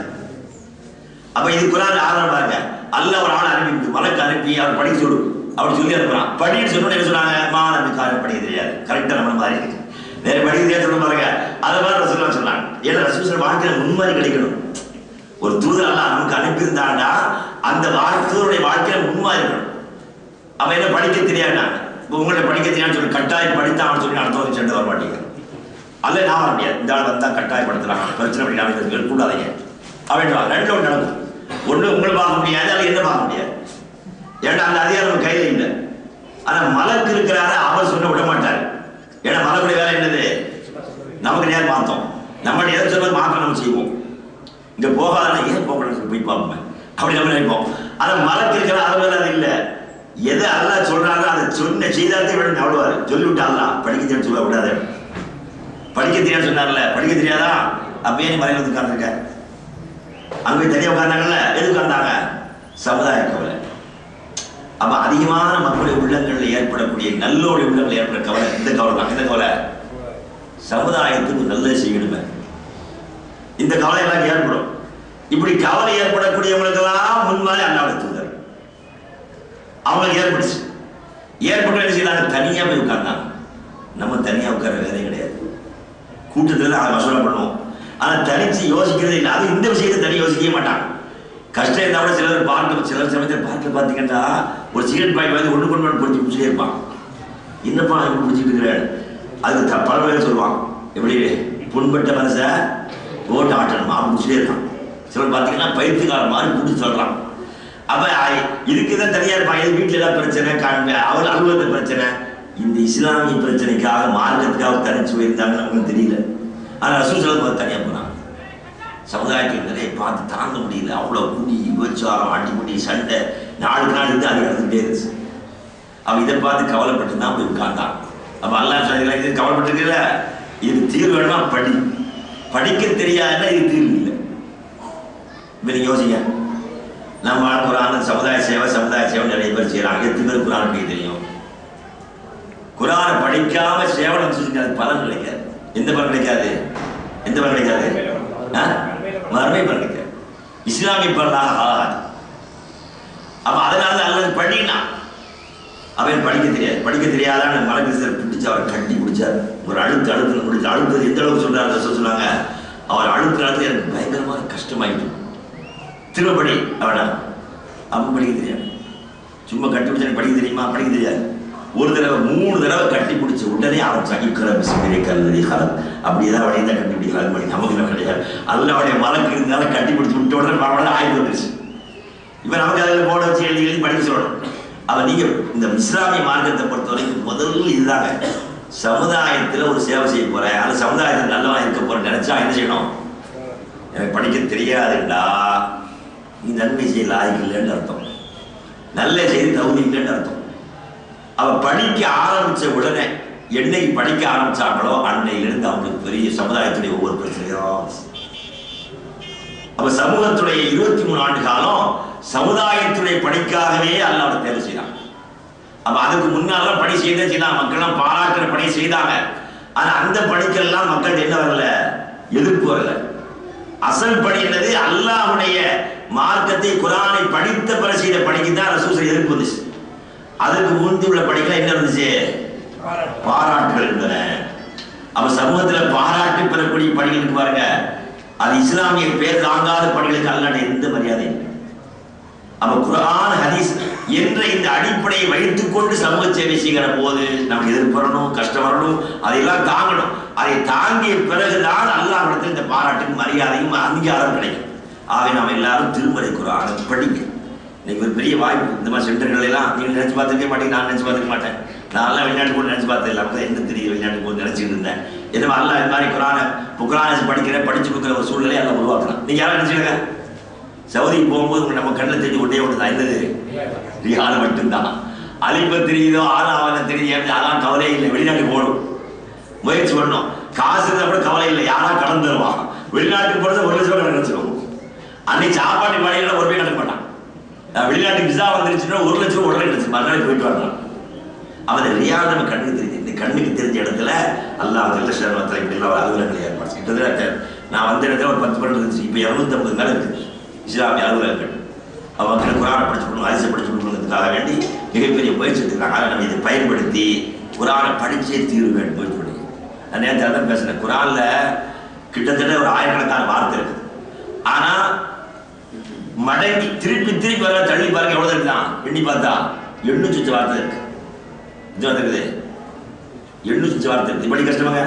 அப்ப இது குர்ஆன் ஆதாரம் பாருங்க. அல்லாஹ் ஒரு ஆள் அனுப்பி மலக்கு அனுப்பி அவர் படிக்க சொல்லு அப்படி சொல்லி அனுப்புறான். படின்னு சொன்னோன்னு என்ன சொன்னாங்க? மா நமக்கு காரணம் படிக்க தெரியாது. கரெக்டா நம்ம மாதிரி இருக்கு, வேற படிக்க தெரியாது சொல்ல பாருங்க. அதை மாதிரி ரசூலுல்லாஹ் சொன்னாங்க. ஏன்னா ரசூலுல்லாஹ் வாழ்க்கையில முன்மாதிரி கிடைக்கணும். ஒரு தூதர் அல்லாஹ் நமக்கு அனுப்பியிருந்தாண்டா அந்த தூதருடைய வாழ்க்கையில முன்மாதிரி இருக்கணும். அவன் என்ன படிக்க தெரியாதுன்னா, இப்போ உங்கள்ட்ட படிக்க தெரியாதுன்னு சொல்லி கட்டாயம் படித்தான் சொல்லி அடுத்தவங்க சென்று வர மாட்டேங்க. அல்ல நான் வர முடியாது, இந்த ஆள் வந்தா கட்டாயப்படுத்துறாங்க, பிரச்சனை பண்ணி கூடாதீங்க அப்படின்றாங்க. ரெண்டு ஒன்று நடக்கும். ஒன்று உங்களை பார்க்க முடியாது, அல்ல என்ன பார்க்க முடியாது. ஏன்னா அந்த அதிகாரம் கையில் இல்லை. ஆனா மலக்கு இருக்கிறாரு, அவர் சொன்ன விட மாட்டார். ஏன்னா மலக்குடைய வேலை என்னது? நமக்கு நேரம் மாத்தோம். நம்ம எதை சொல்வது மாற்றம் நம்ம செய்வோம். இங்க போகாத ஏன் போகணும்னு போய் பார்ப்போம் அப்படி நம்ம நினைப்போம். ஆனா மலக்கு இருக்கிற அது அது இல்லை. எதை அல்லாஹ் சொல்றாங்க அதை சொன்ன செய்தாலே விட அவ்வளவாரு சொல்லிவிட்டு அல்லாஹ் படிக்க தெரியாது சொல்ல விடாது. படிக்க தெரியாது சொன்னார்ல, படிக்க தெரியாதா? அப்பயே நீ மலையில வந்து உட்கார்ந்துருக்க. அங்கே தனியாக உட்கார்ந்தாங்கல்ல, எது உட்கார்ந்தாங்க? சமுதாய கவலை. அப்ப அதிகமான மக்களுடைய உள்ளங்களில் ஏற்படக்கூடிய நல்லோடைய உள்ளங்களில் ஏற்பட கவலை இந்த கவலை தான். இந்த கவலை சமுதாயத்துக்கு நல்லது செய்யணுமே, இந்த கவலை எல்லாம் ஏற்படும். இப்படி கவலை ஏற்படக்கூடியவங்களுக்கெல்லாம் முன்மாதிரி அல்லாஹ்வுடைய தூதர் அவங்களுக்கு ஏற்படுச்சு. ஏற்பட்ட என்ன செய்யறாங்க? தனியா போய் உட்கார்ந்தாங்க. நம்ம தனியா உட்கார வேலையே கிடையாது, கூட்டத்தில் அதை மசோதா பண்ணுவோம். ஆனா தனிச்சு யோசிக்கிறதே இல்லை. அது இந்த விஷயத்தை தனி யோசிக்கவே மாட்டாங்க. கஷ்டம் இருந்தால் கூட சிலர் பார்க்க சிலர் சமயத்தில் பார்க்க பார்த்தீங்கன்னா ஒரு சிகரெட் பாய் வந்து ஒன்று கொண்டு ஒன்று பிடிச்சி பிடிச்சிட்டே இருப்பான். என்னப்பா இப்படி பிடிச்சிட்டு இருக்கிறாரு? அதுக்கு பல பேர் சொல்லுவான், எப்படி புண்பட்ட மனசை ஓட்ட ஆட்டணுமா அப்படி பிடிச்சிட்டே இருக்கான். சிலர் பார்த்தீங்கன்னா பயிற்சிக்கார மாதிரி பிடிச்சி சொல்றான். அப்ப இதுக்குதான் தனியா இருப்பான். எது வீட்டில் ஏதாவது பிரச்சனை காண்ப அவள் அலுவலக பிரச்சனை, இந்த இஸ்லாமிய பிரச்சனைக்காக மார்க்கத்துக்காக தனிச்சு போயிருந்தாங்கன்னு நமக்கு தெரியல. ஆனா ரசூல் ஸல்லல்லாஹு அலைஹி தனியா போனாங்க. சமுதாயத்தில் நிறைய பார்த்து தாங்க முடியல, அவ்வளவு குடி விபச்சாரம் அடிமுடி சண்டை நாளுக்கு நாள் இருந்து அது நடந்துகிட்டே இருந்துச்சு. அவன் இதை பார்த்து கவலைப்பட்டு தான் போய் உட்கார்ந்தான். அப்ப அல்லாஹ் சொல்ல இது கவலைப்பட்டுருக்கல, இது தீர்வு வேணுமா? படி. படிக்க தெரியாதுன்னா இது தீர்வு இல்லை. இப்ப நீங்க யோசிங்க, நம்ம குர்ஆன் சமுதாய சேவை சமுதாய சேவை நிறைய பேர் செய்யறாங்க. எத்தனை பேர் குர்ஆன் படிக்க தெரியும்? குர்ஆனை படிக்காம சேவனம் செஞ்சுக்கிறது பலன் கிடைக்காது. எந்த பலன் கிடைக்காது? எந்த பலன் கிடைக்காது? மறுமை பலன் கிடைக்காது. இஸ்லாமிய பலனாக ஆகாது. அப்ப அதனால அல்லது படினா அவன் படிக்க தெரியாது. படிக்க தெரியாதான் மலக்கு பிடிச்சு அவர் கட்டி பிடிச்சார். ஒரு அழுத்து அழுத்து முடிச்சு அழுத்தது எந்த அளவுக்கு சொல்றாரு சொன்னாங்க. அவர் அழுத்து அழுத்து எனக்கு பயங்கரமான கஷ்டமாயிட்டு திருப்படி அவனா அப்ப படிக்க தெரியாது. சும்மா கட்டி பிடிச்சா படிக்க தெரியுமா? படிக்க தெரியாது. ஒரு தடவை மூணு தடவை கட்டி பிடிச்ச உடனே அவன் சகிக்கிற பிஸ்மில்லாஹி கல்லதி ஹலக் அப்படியேதான் அவனையே தான் கட்டி பிடிக்கிறாரு. படி நமக்கு நம்ம கிடையாது. அதில் அவனுடைய மலக்கு இருந்தாலும் கட்டி பிடிச்சி விட்ட உடனே அவனோட ஆய்வு வந்துருச்சு. இப்போ நமக்கு அதில் போட வச்சு எழுதி எழுதி படிக்க சொல்லணும். அவன் நீங்க இந்த இஸ்லாமிய மார்க்கத்தை பொறுத்த வரைக்கும் முதல்ல இதுதாங்க. சமுதாயத்தில் ஒரு சேவை செய்ய போறேன், அது சமுதாயத்தில் நல்லவா இருக்க போறேன் நினைச்சா என்ன செய்யணும்? எனக்கு படிக்க தெரியாதுண்டா நீ நன்மை செய்ய லாய்க்கு இல்லைன்னு அர்த்தம், நல்ல செய்தி தகுதி இல்லைன்னு அர்த்தம். அவ படிக்க ஆரம்பிச்ச உடனே என்னைக்கு படிக்க ஆரம்பிச்சாங்களோ அன்னையிலிருந்து அவங்களுக்கு பெரிய சமுதாயத்துடைய ஒவ்வொரு பிரச்சனையும். அப்ப சமூகத்துடைய இருபத்தி மூணு ஆண்டு காலம் சமுதாயத்துடைய பணிக்காகவே அல்லாஹ் தேர்வு செய்தாங்க. அப்ப அதுக்கு முன்னால பணி செய்த செய்தாங்க, மக்கள் பாராட்டுற பணி செய்தாங்க. ஆனா அந்த பணிக்கெல்லாம் மக்கள் என்ன வரல, எதிர்ப்பு வரல. அசல் பணி என்னது, அல்லாஹ்வுடைய மார்க்கத்தை குர்ஆனை படித்த பிறகு செய்த பணிக்கு தான் ரசூல் எதிர்ப்பு வந்துச்சு. அதுக்கு முந்தி உள்ள பணிகள் என்ன இருந்துச்சு, பாராட்டுகள் இருந்தன. அப்ப சமூகத்துல பாராட்டு பெறக்கூடிய பணிகளுக்கு பாருங்க, அது இஸ்லாமிய பேர் தாங்காத பணிகளுக்கு அல்லாஹ் எந்த மரியாதை. அப்ப குர்ஆன் ஹதீஸ் என்ற இந்த அடிப்படையை வைத்துக் கொண்டு சமூக சேவை செய்கிற போது நமக்கு எதிர்ப்பு வரணும், கஷ்டம் வரணும், அதையெல்லாம் தாங்கணும். அதை தாங்கிய பிறகுதான் அல்லாஹ்விடத்தில் இந்த பாராட்டுக்கு மரியாதையும் அங்கீகாரம் கிடைக்கும். ஆகவே நாம் எல்லாரும் திருமறை குர்ஆனை படிங்க. இன்னைக்கு ஒரு பெரிய வாய்ப்பு. இந்த மாதிரி சென்டர்கள் எல்லாம் நீங்க நினைச்சு பார்த்துருக்க மாட்டீங்க, நான் நினைச்சு பார்த்துக்க மாட்டேன். நான் எல்லாம் வெளிநாட்டு போய் நினைச்சு பார்த்தது இல்லை. அப்போ என்ன தெரியும், வெளிநாட்டு போய் நினைச்சிட்டு இருந்தேன். எதுவும் அல்லாஹ் இந்த மாதிரி குர்ஆனை குர்ஆனை படிக்கிற படிச்சு கொடுக்குற ஒரு சூழ்நிலையை எல்லாம் உருவாக்கலாம். நீங்க யாரும் நினைச்சுக்கங்க, சவுதிக்கு போகும்போது நம்ம கண்ணில் தெரிஞ்சு ஒட்டே ஒன்று தான், என்னது ரியால் மட்டும்தான். அலிப்ப தெரியுதோ ஆளாவன தெரியுது, அதான் கவலையே இல்லை. வெளிநாட்டுக்கு போகணும், முயற்சி பண்ணணும். காசு இருந்தால் கூட கவலை இல்லை, யாரா கடன் தருவான். வெளிநாட்டுக்கு போகிறது ஒரு லட்சம் ரூபாய் நினைச்சிருவோம். அன்னைக்கு சாப்பாட்டு பணிகளை ஒரு போய் நடக்க மாட்டான். வெளிநாட்டுக்கு விசா வந்துருச்சுன்னா ஒரு லட்சம் ரூபாய் உடனே நினைச்சு மறுநாளைக்கு போயிட்டு வரலாம். அவன் ரியால் நம்ம கண்ணுக்கு தெரியுது. இந்த கண்ணுக்கு தெரிஞ்ச இடத்துல அல்லாஹ் ஜல்லஷானஹு இப்படி எல்லாம் அலுவலகங்களை ஏற்பாடு கிட்டத்தட்ட நான் வந்த இடத்துல ஒரு பத்து பன்னெண்டு இருந்துச்சு. இப்போ இரநூத்தி ஐம்பது மேலே இருக்குது இஸ்லாமிய அலுவலகங்கள். அவங்க குர்ஆனை படிச்சு கொடுக்கணும், ஹதீஸை படிச்சு கொடுக்கணுங்கிறதுக்காக வேண்டி மிகப்பெரிய முயற்சி எடுத்துக்கிறாங்க. அதை நம்ம இதை பயன்படுத்தி குர்ஆனை படிச்சே தீர்வு வேண்டும் முயற்சி பண்ணி. நான் நேரத்தில் தான் பேசுகிறேன். குர்ஆன்ல கிட்டத்தட்ட ஒரு ஆயிரக்கணக்கான வார்த்தை இருக்குது. ஆனால் மடங்கி திருப்பி திருப்பி வர தள்ளி பாருங்க எவ்வளோ இருக்குதான் எண்ணி பார்த்தா எண்ணூற்றி சொச்ச வார்த்தை இருக்கு. இது வந்துருக்குது எண்ணூற்றி சொச்ச வார்த்தை இருக்கு. படி கஷ்டமாங்க,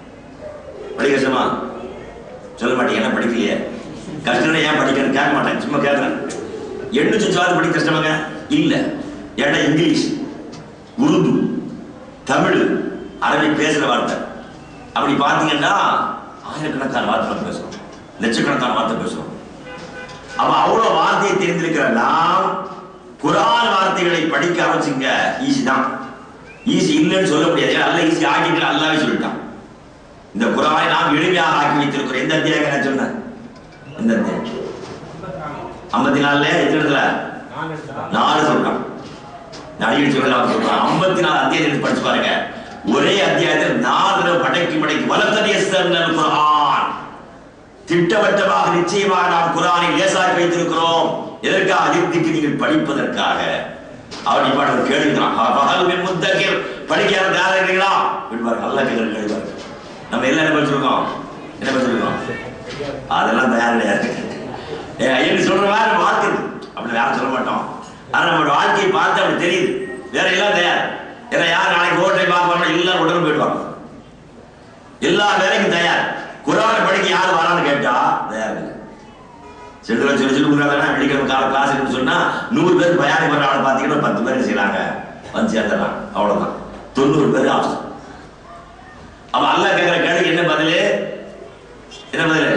படி கஷ்டமா சொல்ல மாட்டீங்க, என்ன படிக்கலையே. கஷ்டம் ஏன் படிக்கிறேன்னு கேட்க மாட்டேன், சும்மா கேட்குறேன். எண்ணூற்றி சொச்ச வார்த்தை படிக்க கஷ்டமாங்க இல்லை. ஏன்னா இங்கிலீஷ், உருது, தமிழ், அரபி பேசுகிற வார்த்தை அப்படி பார்த்தீங்கன்னா ஆயிரக்கணக்கான வார்த்தை பேசுகிறோம், லட்சக்கணக்கான வார்த்தை பேசுகிறோம். அப்ப அவ்வளவு வார்த்தையை தெரிந்திருக்கிற நாம் குர்ஆன் வார்த்தைகளை படிக்க ஆரம்பிச்சுங்க. ஈஸி தான், ஈஸி இல்லைன்னு சொல்ல முடியாது. அல்ல ஈஸி ஆக்கிட்டு அல்லாவே சொல்லிட்டான். இந்த குர்ஆனை நாம் எளிமையாக ஆக்கி வைத்திருக்கிறோம். எந்த அத்தியாயம் நான் சொன்னேன், எந்த அத்தியாயம் ஐம்பத்தி நாலுல எத்தனை நாலு சொல்றான். நடிகை சொல்லலாம் சொல்றான். ஐம்பத்தி நாலு அத்தியாயத்தை படிச்சு பாருங்க. ஒரே அத்தியாயத்தில் நாலு தடவை படைக்கு படைக்கு வலத்தடியஸ்தர்னல் குர்ஆன். திட்டவட்டமாக நிச்சயமாக நாம் குர்ஆனை லேசாக்கி வைத்திருக்கிறோம். எதற்காக, அதிர்த்திக்கு நீங்கள் படிப்பதற்காக. அவர் இப்ப ஒரு கேள்விக்கிறான், பகல் முத்தகிர் படிக்க யாரும் இருக்கிறீங்களா விடுவார்கள். நல்ல கேள்வி கேள்வார்கள். நம்ம எல்லாம் என்ன படிச்சிருக்கோம், என்ன படிச்சிருக்கோம், அதெல்லாம் தயார் கிடையாது. என்று சொல்ற மாதிரி வாழ்க்கை அப்படி யாரும் சொல்ல மாட்டோம். ஆனா நம்மளோட வாழ்க்கையை பார்த்து அப்படி தெரியுது. வேற எல்லாம் தயார். ஏன்னா யார் நாளைக்கு ஓட்டை பார்க்க எல்லாரும் உடனே போயிடுவாங்க. எல்லா வேலைக்கும் தயார். குர்ஆனை படிக்க யார் வரான்னு கேட்டா தயார் இல்லை. சென்று சொல்லி சொல்லி கொடுக்குறாங்கன்னா வெள்ளிக்கிழமை கால கிளாஸ் சொன்னா நூறு பேர் பயாரி பண்ண ஆளை பார்த்தீங்கன்னா பத்து பேர் செய்யறாங்க, வந்து சேர்ந்துடுறாங்க. அவ்வளவுதான், தொண்ணூறு பேர் அவசரம். அப்ப அல்லாஹ் கேட்கிற கேள்விக்கு என்ன பதிலு, என்ன பதிலு,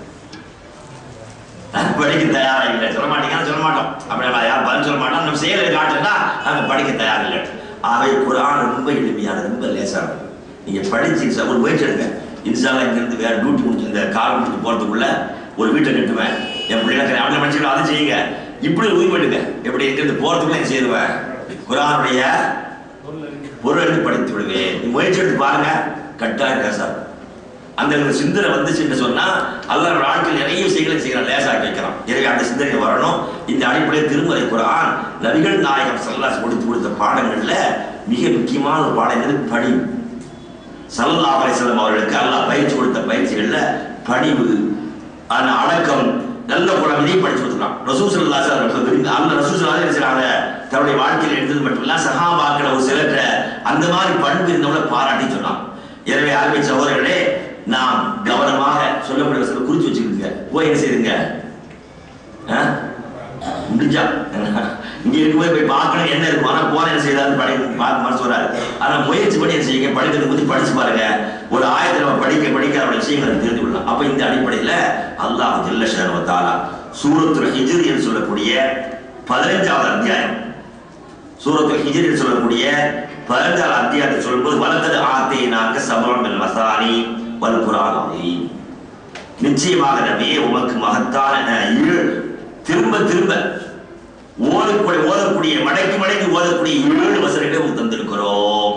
படிக்க தயாரா இல்லை சொல்ல மாட்டீங்கன்னா சொல்ல மாட்டோம். அப்படி யார் பதில் சொல்ல மாட்டோம். நம்ம செயலை காட்டுன்னா நாங்க படிக்க தயார் இல்லை. அவை குர்ஆன் ரொம்ப எளிமையானது, ரொம்ப லேசானது. நீங்க படிச்சு ஒரு முயற்சி எடுங்க. இன்ஷால்லா இங்கிருந்து வேற டியூட்டி முடிச்சு இந்த கால் முடிச்சு போறதுக்குள்ள ஒரு வீட்டை கட்டுவேன், என் பிள்ளைங்க அப்படி படிச்சுக்கலாம், அதை செய்யுங்க. இப்படி உயிர் பண்ணுங்க. எப்படி இங்கிருந்து போறதுக்குள்ள செய்துவேன், குர்ஆனுடைய பொருள் எடுத்து படித்து விடுவேன். நீ முயற்சி எடுத்து பாருங்க, கட்டாயம் லேசாக அந்த சிந்தனை வந்துச்சுன்னு சொன்னா அல்லாஹ் வாழ்க்கையில் நிறைய விஷயங்களை செய்யறான், லேசாக வைக்கிறான். எனவே அந்த சிந்தனை வரணும். இந்த அடிப்படையில் திருமறை குர்ஆன் நபிகள் நாயகம் ஸல்லல்லாஹு அலைஹி கொடுத்து கொடுத்த பாடங்கள்ல மிக முக்கியமான ஒரு பாடம் என்னது, பணிவு. ஸல்லல்லாஹு அலைஹி வஸல்லம் அவர்களுக்கு அல்லாஹ் பயிற்சி கொடுத்த பயிற்சிகள்ல பணிவு, அந்த அடக்கம், நல்ல குணம் இதையும் படிச்சு கொடுத்துருக்கான். ரசூல் ஸல்லல்லாஹு அலைஹி வஸல்லம் அந்த ரசூல் ஸல்லல்லாஹு அலைஹி வஸல்லம் தன்னுடைய வாழ்க்கையில் எடுத்தது மட்டும் இல்ல, சஹாபாக்கள் ஒரு சிலர் அந்த மாதிரி பண்பு இருந்தவங்களை பாராட்டி சொன்னான். எனவே அருமை சகோதரர்களே, நாம் கவனமாக சொல்லக்கூடிய வசனத்தை குறிச்சு வச்சுக்கிங்க. போய் என்ன செய்யுங்க, முடிஞ்சா இங்க இருக்கும்போது போய் பார்க்கணும் என்ன இருக்கும். ஆனா போன என்ன செய்யறாரு படி மனசு வராது. ஆனா முயற்சி பண்ணி என்ன செய்யுங்க, படிக்கிறது பத்தி படிச்சு பாருங்க. ஒரு ஆயத்தை நம்ம படிக்க படிக்க அவருடைய விஷயங்களை தெரிந்து கொள்ளலாம். அப்ப இந்த அடிப்படையில அல்லாஹ் ஜல்ல ஷானஹு வ தஆலா சூரத்துல் ஹிஜ்ர் என்று சொல்லக்கூடிய பதினைஞ்சாவது அத்தியாயம், சூரத்துல் ஹிஜ்ர் என்று சொல்லக்கூடிய பதினைஞ்சாவது அத்தியாயத்தை சொல்லும்போது வலக்கது ஆத்தைனாக சபஅம் மினல் மசானி வல் குர்ஆன் அஸீம், நிச்சயமாக நபியே உமக்கு மகத்தான ஏழு திரும்ப திரும்ப ஓதக்கூடிய ஓதக்கூடிய மடக்கி மடக்கி ஓதக்கூடிய ஏழு வசனங்களை உங்களுக்கு தந்திருக்கிறோம்.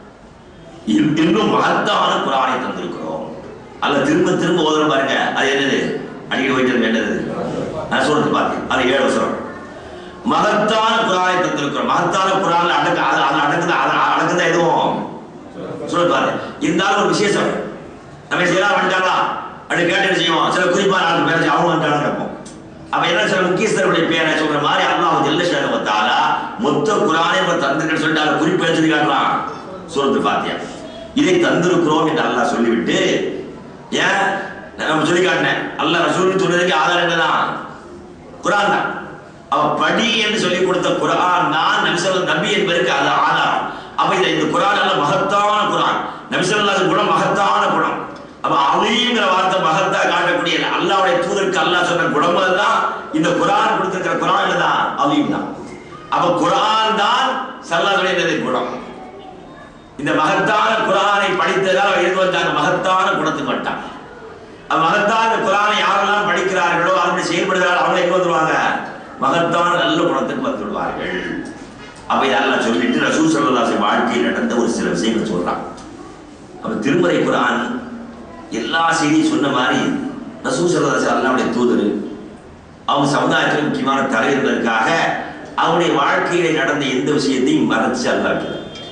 இன்னும் மகத்தான குர்ஆனை தந்திருக்கிறோம். அல்ல திரும்ப திரும்ப ஓதணும் பாருங்க. அது என்னது? அடிக்கடி வைக்கிறது என்னது? நான் சொல்றது பாருங்க. அது ஏழு வசனம். மகத்தான குர்ஆனை தந்திருக்கிறோம். மகத்தான குர்ஆன்ல அடக்க அது அடக்குதா அடக்குதா எதுவும் சொல்றது பாருங்க. இருந்தாலும் ஒரு விசேஷம் நம்ம செய்யலாம் வந்துட்டாங்களா அப்படி கேட்டு செய்வோம். சில குறிப்பான ஆள் பேர் அவங்க வந்துட்டாலும் கேட்போம். அப்ப என்ன சில முக்கியஸ்தருடைய பேரை சொல்ற மாதிரி அல்லாஹ் ஜல்ல ஷானஹு வ தஆலா மொத்த குர்ஆனை தந்திருக்கன்னு சொல்லிட்டு அதை குறிப்பு எழுதி காட்டலாம். சூரத்துல் ஃபாத்திஹா இதை தந்திருக்கிறோம் என்று அல்லாஹ் சொல்லிவிட்டு, ஏன் நம்ம சொல்லி காட்டினேன் அல்லாஹ் ரசூலுக்கு சொன்னதுக்கு ஆதாரம் தான் குர்ஆன் தான். அவ படி என்று சொல்லி கொடுத்த குர்ஆன் தான் நபி ஸல்லல்லாஹு நபி என்பதற்கு அது ஆதாரம். அப்ப இந்த இந்த குர்ஆன் அல்ல மகத்தான குர்ஆன், நபி ஸல்லல்லாஹு குணம் மகத்தான குணம். அப்ப அலீம்ங்கிற வார்த்தை மகத்தா காட்டக்கூடிய அல்லாஹ்வுடைய தூதருக்கு அல்லாஹ் சொன்ன குணம் தான் இந்த குர்ஆன் கொடுத்திருக்கிற குர்ஆன் தான் அலீம் தான். அப்ப குர்ஆன் தான் ஸல்லல்லாஹு அலைஹி வஸல்லம் குணம். இந்த மகத்தான குர்ஆனை படித்ததால் எது வந்தாங்க? மகத்தான குணத்துக்கு வந்தாங்க. மகத்தான குர்ஆனை யாரெல்லாம் படிக்கிறார்களோ அவர்கள் செயல்படுகிறார்கள் அவங்க எங்க வந்துருவாங்க? மகத்தான நல்ல குணத்துக்கு வந்துடுவார்கள். அப்ப இதெல்லாம் சொல்லிட்டு ரசூல் ஸல்லல்லாஹு அலைஹி வஸல்லம் வாழ்க்கையில் நடந்த ஒரு சில விஷயங்கள் சொல்றாங்க. அப்ப திருமறை குர்ஆன் எல்லா செய்தியும் சொன்ன மாதிரி ரசூல் ஸல்லல்லாஹு அலைஹி வஸல்லம் அல்லாஹ்வுடைய தூதர் அவங்க சமுதாயத்தில் முக்கியமான தலை இருந்ததற்காக அவருடைய வாழ்க்கையில நடந்த எந்த விஷயத்தையும் மறைச்சு அல்லாஹ்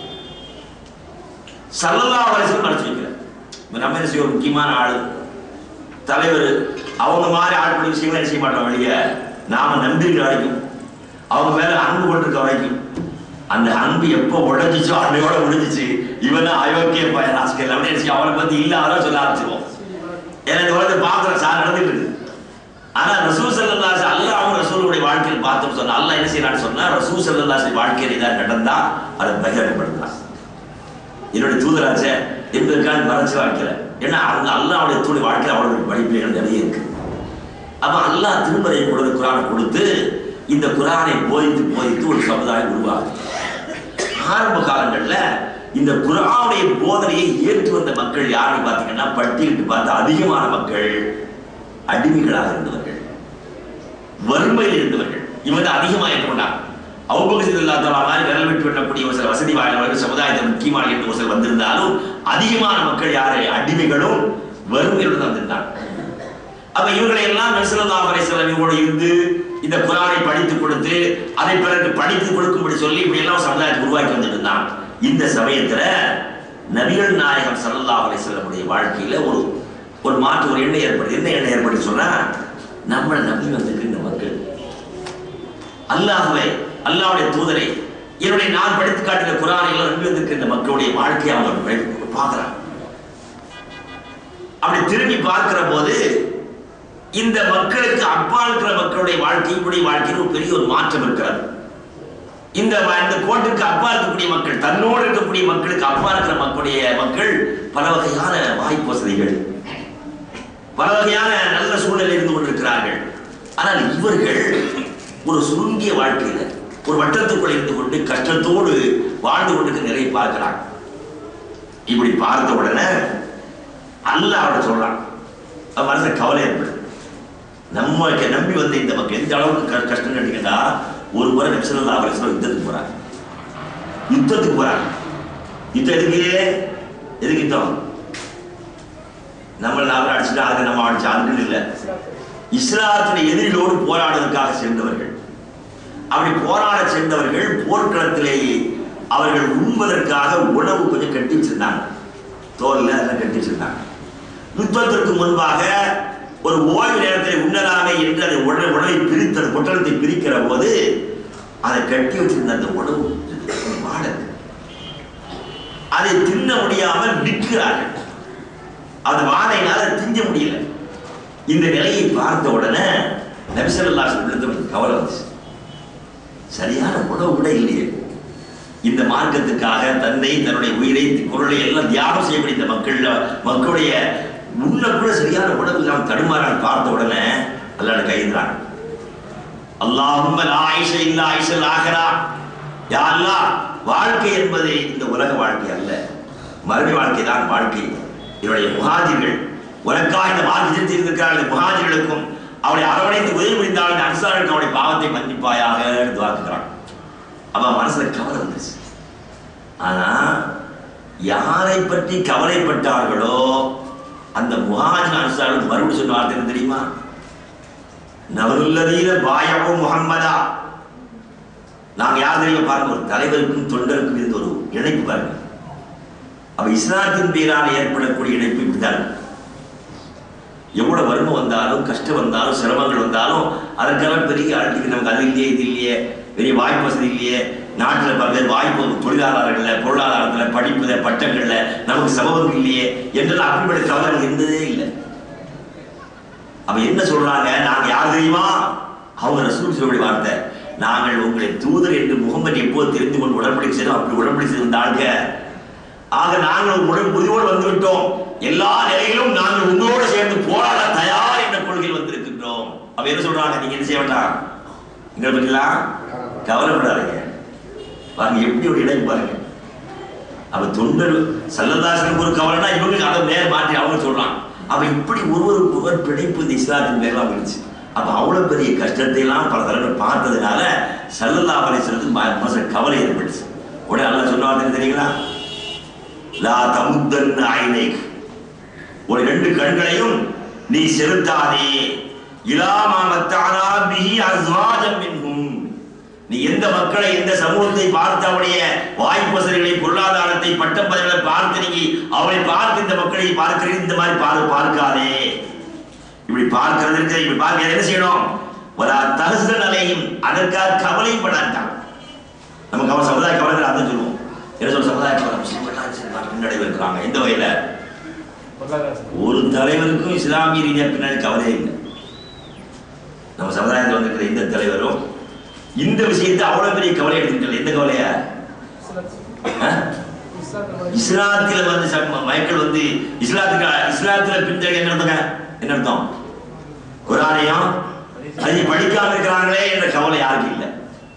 ஸல்லல்லாஹு அலைஹி வஸல்லம் மறைச்சு வைக்கிறார். நம்ம என்ன செய்ய முக்கியமான ஆளு தலைவர் அவங்க மாதிரி ஆட்களுடைய விஷயங்களை என்ன செய்ய மாட்டோம் வெளியே. நாம நம்பிக்கை வரைக்கும் அவங்க மேல அன்பு கொண்டிருக்க வரைக்கும் அந்த அன்பு எப்போ உடைஞ்சிச்சோ அன்னையோட முடிஞ்சிச்சு. இவன் அயோக்கிய பையன் ராஸ்கல் அப்படின்னு அவரை பத்தி இல்லாத சொல்ல ஆரம்பிச்சிருவோம். ஏன்னா இந்த உலகத்தை பார்க்குற சார் நடந்துட்டு இருக்கு. ஆனா ரசூல் ஸல்லல்லாஹு அலைஹி வஸல்லம் அல்லாஹ் அவங்க ரசூலுடைய வாழ்க்கையில் பார்த்தோம் சொன்னா அல்லாஹ் என்ன செய்யறான்னு சொன்னா ரசூல் ஸல்லல்லாஹு அலைஹி வஸல்லம் வாழ்க்கையில் இதாக நடந்தா அதை பகிரங்கப்படுத்தலாம். என்னுடைய தூதராச்ச என்பதற்கான மறைச்சு வாழ்க்கல. ஏன்னா அவங்க அல்லாஹ்வுடைய தூடைய வாழ்க்கையில் அவர்களுடைய படிப்புகள் நிறைய இருக்கு. அப்ப அல்லாஹ் திருமறை கொடுத்த குர்ஆனை கொடுத்து இந்த குர்ஆனை போதித்து போதித்து ஒரு சமுதாயம் உருவாகுது. ஆரம்ப காலங்கள்ல இந்த குர்ஆனுடைய போதனையை ஏற்று வந்த மக்கள் யாருன்னு பாத்தீங்கன்னா பட்டியலிட்டு பார்த்த அதிகமான மக்கள் அடிமைகளாக இருந்தவர்கள், வறுமையில் இருந்தவர்கள். இவங்க அதிகமாக ஏற்றுக்கொண்டாங்க. அபூபக்கர் ரலியல்லாஹு அன்ஹு மாதிரி விரல் விட்டு வெட்டக்கூடிய ஒரு சில வசதி வாய்ந்தவர்கள் சமுதாயத்தில் முக்கியமான எட்டு ஒரு சில வந்திருந்தாலும் அதிகமான மக்கள் யாரு? அடிமைகளும் வறுமையுடன் வந்திருந்தாங்க. அப்ப இவர்களை எல்லாம் நபி ஸல்லல்லாஹு அலைஹி வஸல்லம் இவரோடு இருந்து இந்த குர்ஆனை படித்து கொடுத்து அதை பிறகு படித்து கொடுக்கும்படி சொல்லி இப்படி எல்லாம் சமுதாயத்தை உருவாக்கி வந்துட்டு இருந்தான். இந்த சமயத்துல நபிகள் நாயகம் ஸல்லல்லாஹு அலைஹி வஸல்லம் வாழ்க்கையில ஒரு ஒரு மாற்று ஒரு எண்ணம் ஏற்படுது. என்ன எண்ணம் ஏற்படுது சொன்னா நம்ம நபி வந்திருக்கு இந்த மக்கள் அல்லாஹ்வை அல்லாஹ்வுடைய தூதரை என்னுடைய நான் படித்து காட்டுகிற குர்ஆனை எல்லாம் நபி வந்திருக்கு இந்த மக்களுடைய வாழ்க்கையை அவங்க பார்க்கிறாங்க. அப்படி திரும்பி பார்க்கிற போது இந்த மக்களுக்கு அப்பால் இருக்கிற மக்களுடைய வாழ்க்கையுடைய வாழ்க்கையில் ஒரு பெரிய ஒரு மாற்றம் இருக்கிறது. இந்த கோட்டுக்கு அப்பா இருக்கக்கூடிய மக்கள், தன்னோடு இருக்கக்கூடிய மக்களுக்கு அப்பா இருக்கிற மக்களுடைய மக்கள் பல வகையான வாய்ப்பு வசதிகள், பல வகையான நல்ல சூழ்நிலை இருந்து கொண்டிருக்கிறார்கள். ஆனால் இவர்கள் ஒரு சுருங்கிய வாழ்க்கையில ஒரு வட்டத்துக்குள் இருந்து கொண்டு கஷ்டத்தோடு வாழ்ந்து கொண்டு நிறைய பார்க்கிறாங்க. இப்படி பார்த்த உடனே அல்லாஹ் அவரை சொல்றான், மனசுல கவலை ஏற்படுது. நம்ம நம்பி வந்த இந்த மக்கள் எந்த அளவுக்கு கஷ்டம் கேட்டீங்கன்னா ஒரு முறை நபி ஸல்லல்லாஹு அலைஹி வஸல்லம் யுத்தத்துக்கு போறாங்க யுத்தத்துக்கு போறாங்க யுத்தம் எதுக்கு எதுக்கு யுத்தம்? நம்ம நாம அடிச்சுட்டா அது நம்ம அடிச்சா அதுன்னு இல்லை. இஸ்லாத்தின் எதிரிகளோடு போராடுவதற்காக சென்றவர்கள். அப்படி போராட சென்றவர்கள் போர்க்களத்திலேயே அவர்கள் உண்பதற்காக உணவு கொஞ்சம் கட்டி வச்சிருந்தாங்க, தோல்ல அதெல்லாம் கட்டி வச்சிருந்தாங்க. யுத்தத்திற்கு முன்பாக ஒரு ஓய்வு நேரத்தில் உண்ணலாமே என்று அதை உடனே உணவை பிரித்து அந்த பொட்டலத்தை பிரிக்கிற போது அதை கட்டி வச்சிருந்த அந்த உணவு வாடகை அதை தின்ன முடியாமல் நிற்கிறார்கள். அந்த வாடையினால திங்க முடியல. இந்த நிலையை பார்த்த உடனே நபி ஸல்லல்லாஹு அலைஹி வஸல்லம் கவலை வந்துச்சு. சரியான உணவு கூட இல்லையே. இந்த மார்க்கத்துக்காக தன்னை தன்னுடைய உயிரை பொருளை எல்லாம் தியாகம் செய்யக்கூடிய இந்த மக்கள் மக்களுடைய உள்ள கூட சரியான உணவு இல்லாமல் தடுமாறான் பார்த்த உடனே அல்லாஹ் கைதுறான். அல்லாஹும்ம லா ஐஷ இல்லா ஐஷல் ஆகிரா. யா அல்லாஹ், வாழ்க்கை என்பது இந்த உலக வாழ்க்கை அல்ல, மறுமை வாழ்க்கை தான் வாழ்க்கை. என்னுடைய முஹாஜிர்கள் உனக்காக இந்த மார்க்கத்தில் இருக்கிறார்கள். முஹாஜிர்களுக்கும் அவளை அரவணைத்து உதவி புரிந்தால் இந்த அன்சாருக்கு அவருடைய பாவத்தை மன்னிப்பாயாக துவாக்குகிறான். அவன் மனசுல கவலை வந்துச்சு. ஆனா யாரை பற்றி கவலைப்பட்டார்களோ அந்த முஹாஜிர் அன்சாருக்கு மறுபடியும் சொன்ன வார்த்தை என்ன தெரியுமா? நவருல்லதீன பாயவும் முஹம்மதா. நாங்க யார் தெரியுமா பாருங்க, ஒரு தலைவருக்கும் தொண்டருக்கும் இருந்த ஒரு இணைப்பு பாருங்க. அவ இஸ்லாத்தின் பேரால் ஏற்படக்கூடிய இணைப்பு இப்படித்தான். எவ்வளவு வறுமை வந்தாலும் கஷ்டம் வந்தாலும் சிரமங்கள் வந்தாலும் அதற்கெல்லாம் பெரிய அழைக்கு நமக்கு அது இல்லையே இது இல்லையே பெரிய வாய்ப்பு வசதி இல்லையே, நாட்டில் பல்வேறு வாய்ப்பு தொழிலாளர்கள் பொருளாதாரத்தில் படிப்புல பட்டங்கள்ல நமக்கு சமூகம் இல்லையே என்றெல்லாம் அப்படிப்பட்ட கவலை இருந்ததே இல்லை. அவ என்ன சொல்றாங்க, நாங்க யார் தெரியுமா? அவங்க ரசூல் சொல்லக்கூடிய வார்த்தை, நாங்கள் உங்களை தூதர் என்று முகமது எப்போது தெரிந்து கொண்டு உடன்படி செய்தோம் அப்படி உடன்படி செய்திருந்தாங்க. ஆக நாங்கள் உடன் புதியோடு வந்துவிட்டோம். எல்லா நிலையிலும் நாங்கள் உங்களோடு சேர்ந்து போராட தயார் என்ற கொள்கையில் வந்திருக்கின்றோம். அவ என்ன சொல்றாங்க, நீங்க என்ன செய்ய வேண்டாம், எங்களை பற்றிலாம் கவலைப்படாதீங்க. பாருங்க எப்படி ஒரு இடம் பாருங்க. அவ தொண்டர் சல்லல்லாஹு ஒரு கவலைனா இவங்களுக்கு அதை நேர் மாற்றி அவங்க சொல்றான். அவ இப்படி ஒருவருக்கு ஒருவர் பிணைப்பு இந்த இஸ்லாத்தின் மேலாம் இருந்துச்சு. அப்ப அவ்வளவு பெரிய கஷ்டத்தை எல்லாம் பல தடவை பார்த்ததுனால ஸல்லல்லாஹு அலைஹி வஸல்லம் மனசுல கவலை ஏற்பட்டுச்சு. உடனே அல்லாஹ் சொன்னாங்க தெரியுங்களா, லா தமுத்தன் ஐனைக், ஒரு ரெண்டு கண்களையும் நீ செலுத்தாதே, இலாமா மத்தானா பிஹி அஸ்வாஜம் மின்ஹும், நீ எந்த மக்களை எந்த சமூகத்தை பார்த்து அவருடைய வாய்ப்பு வசதிகளை பொருளாதாரத்தை பட்டம் பதவிகளை பார்த்து நீ அவளை பார்த்து இந்த மக்களை பார்க்கிறீங்க, இந்த மாதிரி பாரு பார்க்காதே. இப்படி பார்க்கிறது இருக்கு, இப்படி பார்க்க என்ன செய்யணும், ஒரு தகசல் நிலையும் அதற்காக கவலைப்படாட்டான். நமக்கு அவன் சமுதாய கவலைகள் அதான் சொல்லுவோம். என்ன சொல்ல சமுதாய கவலை பின்னடைவு இருக்கிறாங்க. எந்த வகையில ஒரு தலைவருக்கும் இஸ்லாமிய ரீதியாக பின்னாடி கவலையே இல்லை. நம்ம சமுதாயத்தில் வந்திருக்கிற இந்த தலைவரும் இந்த விஷயத்தை அவ்வளவு பெரிய கவலை எடுத்துக்கல. எந்த கவலைய, இஸ்லாத்தில வந்து மக்கள் வந்து இஸ்லாத்துக்கு இஸ்லாத்தில பின்தங்கி என்ன அர்த்தங்க, என்ன அர்த்தம், குர்ஆனையும் அதை படிக்காம இருக்கிறாங்களே என்ற கவலை யாருக்கும் இல்லை.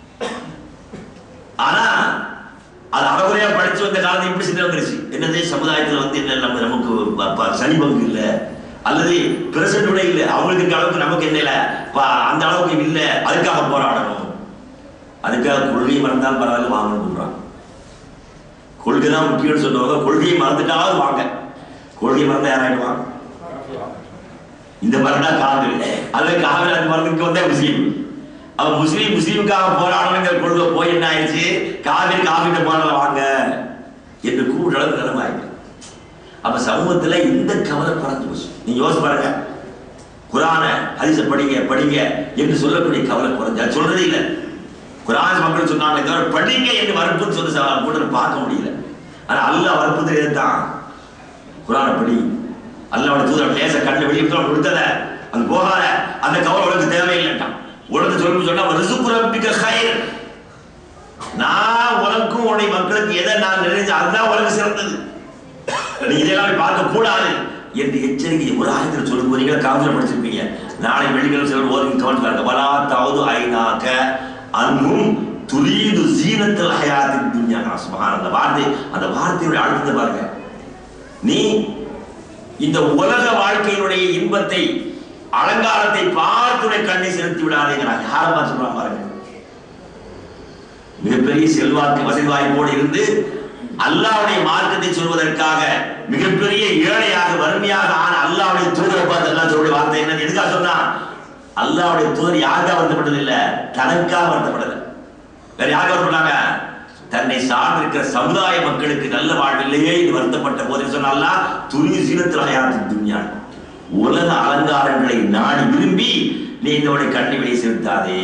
ஆனா அது அறகுறையா படிச்சு வந்த காலத்தை இப்படி சின்ன வந்துருச்சு. என்னது சமுதாயத்தில் வந்து என்ன நம்ம நமக்கு சனி பங்கு இல்லை அல்லது பிரசன்ட் உடைய இல்லை, அவங்களுக்கு இருக்க அளவுக்கு நமக்கு என்ன இல்லை, அந்த அளவுக்கு இல்லை, அதுக்காக போராடணும், அதுக்காக கொள்கையை மறந்தால் பரவாயில்ல வாங்கணும் சொல்றான். கொள்கை தான் முக்கியம்னு சொல்லுவாங்க. கொள்கையை மறந்துட்டாவது வாங்க, கொள்கையை மறந்தா யாராயிடுவான், இந்த மறந்தா காதல், அதுல காதல் அந்த மறந்துக்கு வந்தா முஸ்லீம். அவன் முஸ்லீம் முஸ்லீமுக்காக போராடணுங்கிற கொள்கை போய் என்ன ஆயிடுச்சு, காவிரி காவிரி போராட வாங்க என்று கூடுதல நிலைமை ஆயிடுச்சு. அப்ப சமூகத்துல இந்த கவலை பறந்து போச்சு. நீங்க யோசிச்சு பாருங்க, குர்ஆன ஹதீஸை படிங்க படிங்க என்று சொல்லக்கூடிய கவலை குறைஞ்சா சொல்றதே இல்லை. குர்ஆன் மக்கள் சொன்னாங்க தவிர படிங்க என்று வற்புறுத்தி சொல்லி கூட பார்க்க முடியல. ஆனா அல்லாஹ் வற்புறுத்தி தான் குர்ஆனை படி, அல்லாஹ்வுடைய தூதர் லேச கண்ணை வெளியே கொடுத்தத அது போகாத, அந்த கவலை உனக்கு தேவையில்லைட்டான். உனக்கு சொல்லி சொன்னா ரிஸ்கு ரப்பிக கைர், நான் உனக்கும் உன்னுடைய மக்களுக்கு எதை நான் நினைச்சு அதுதான் உனக்கு சிறந்தது, நீ இதெல்லாம் பார்க்க கூடாது என்று எச்சரிக்கை ஒரு ஆயத்தில் சொல்லும் போது நீங்க காவல படிச்சிருப்பீங்க. நாளை வெள்ளிக்கிழமை சிலர் ஓதி கவனிப்பாங்க, வலா தாவது ஐநாக அன்னும் துரீது ஜீனத்தல் ஹயாத்தின் துன்யா. சுப்ஹான், அந்த வார்த்தை, அந்த வார்த்தையுடைய அழுத்தத்தை பாருங்க. நீ இந்த உலக வாழ்க்கையினுடைய இன்பத்தை அலங்காரத்தை பார்த்துடைய கண்ணை செலுத்தி விடாதீங்கிறாங்க. யாரமா சொல்றாங்க பாருங்க. மிகப்பெரிய செல்வாக்கு வசதி வாய்ப்போடு இருந்து அல்லாஹ்வுடைய மார்க்கத்தை சொல்வதற்காக மிகப்பெரிய ஏழையாக வறுமையாக ஆன அல்லாஹ்வுடைய தூதரை பார்த்து எல்லாம் சொல்ற வார்த்தை என்ன, எதுக்காக சொன்னா, அல்லாஹ்வுடைய தூதர் யாருக்காக வருத்தப்பட்டது இல்ல, தனக்காக வருத்தப்படல. வேற யாருக்காக வருத்தப்பட்டாங்க, தன்னை சார்ந்திருக்கிற சமுதாய மக்களுக்கு நல்ல வாழ்வில்லையே இது வருத்தப்பட்ட போது சொன்ன அல்லாஹ் துனி சீனத்தில் ஹயாத்தின் துன்யா, உலக அலங்காரங்களை நாடி விரும்பி நீ இதோட கண்ணை வெளியே செலுத்தாதே.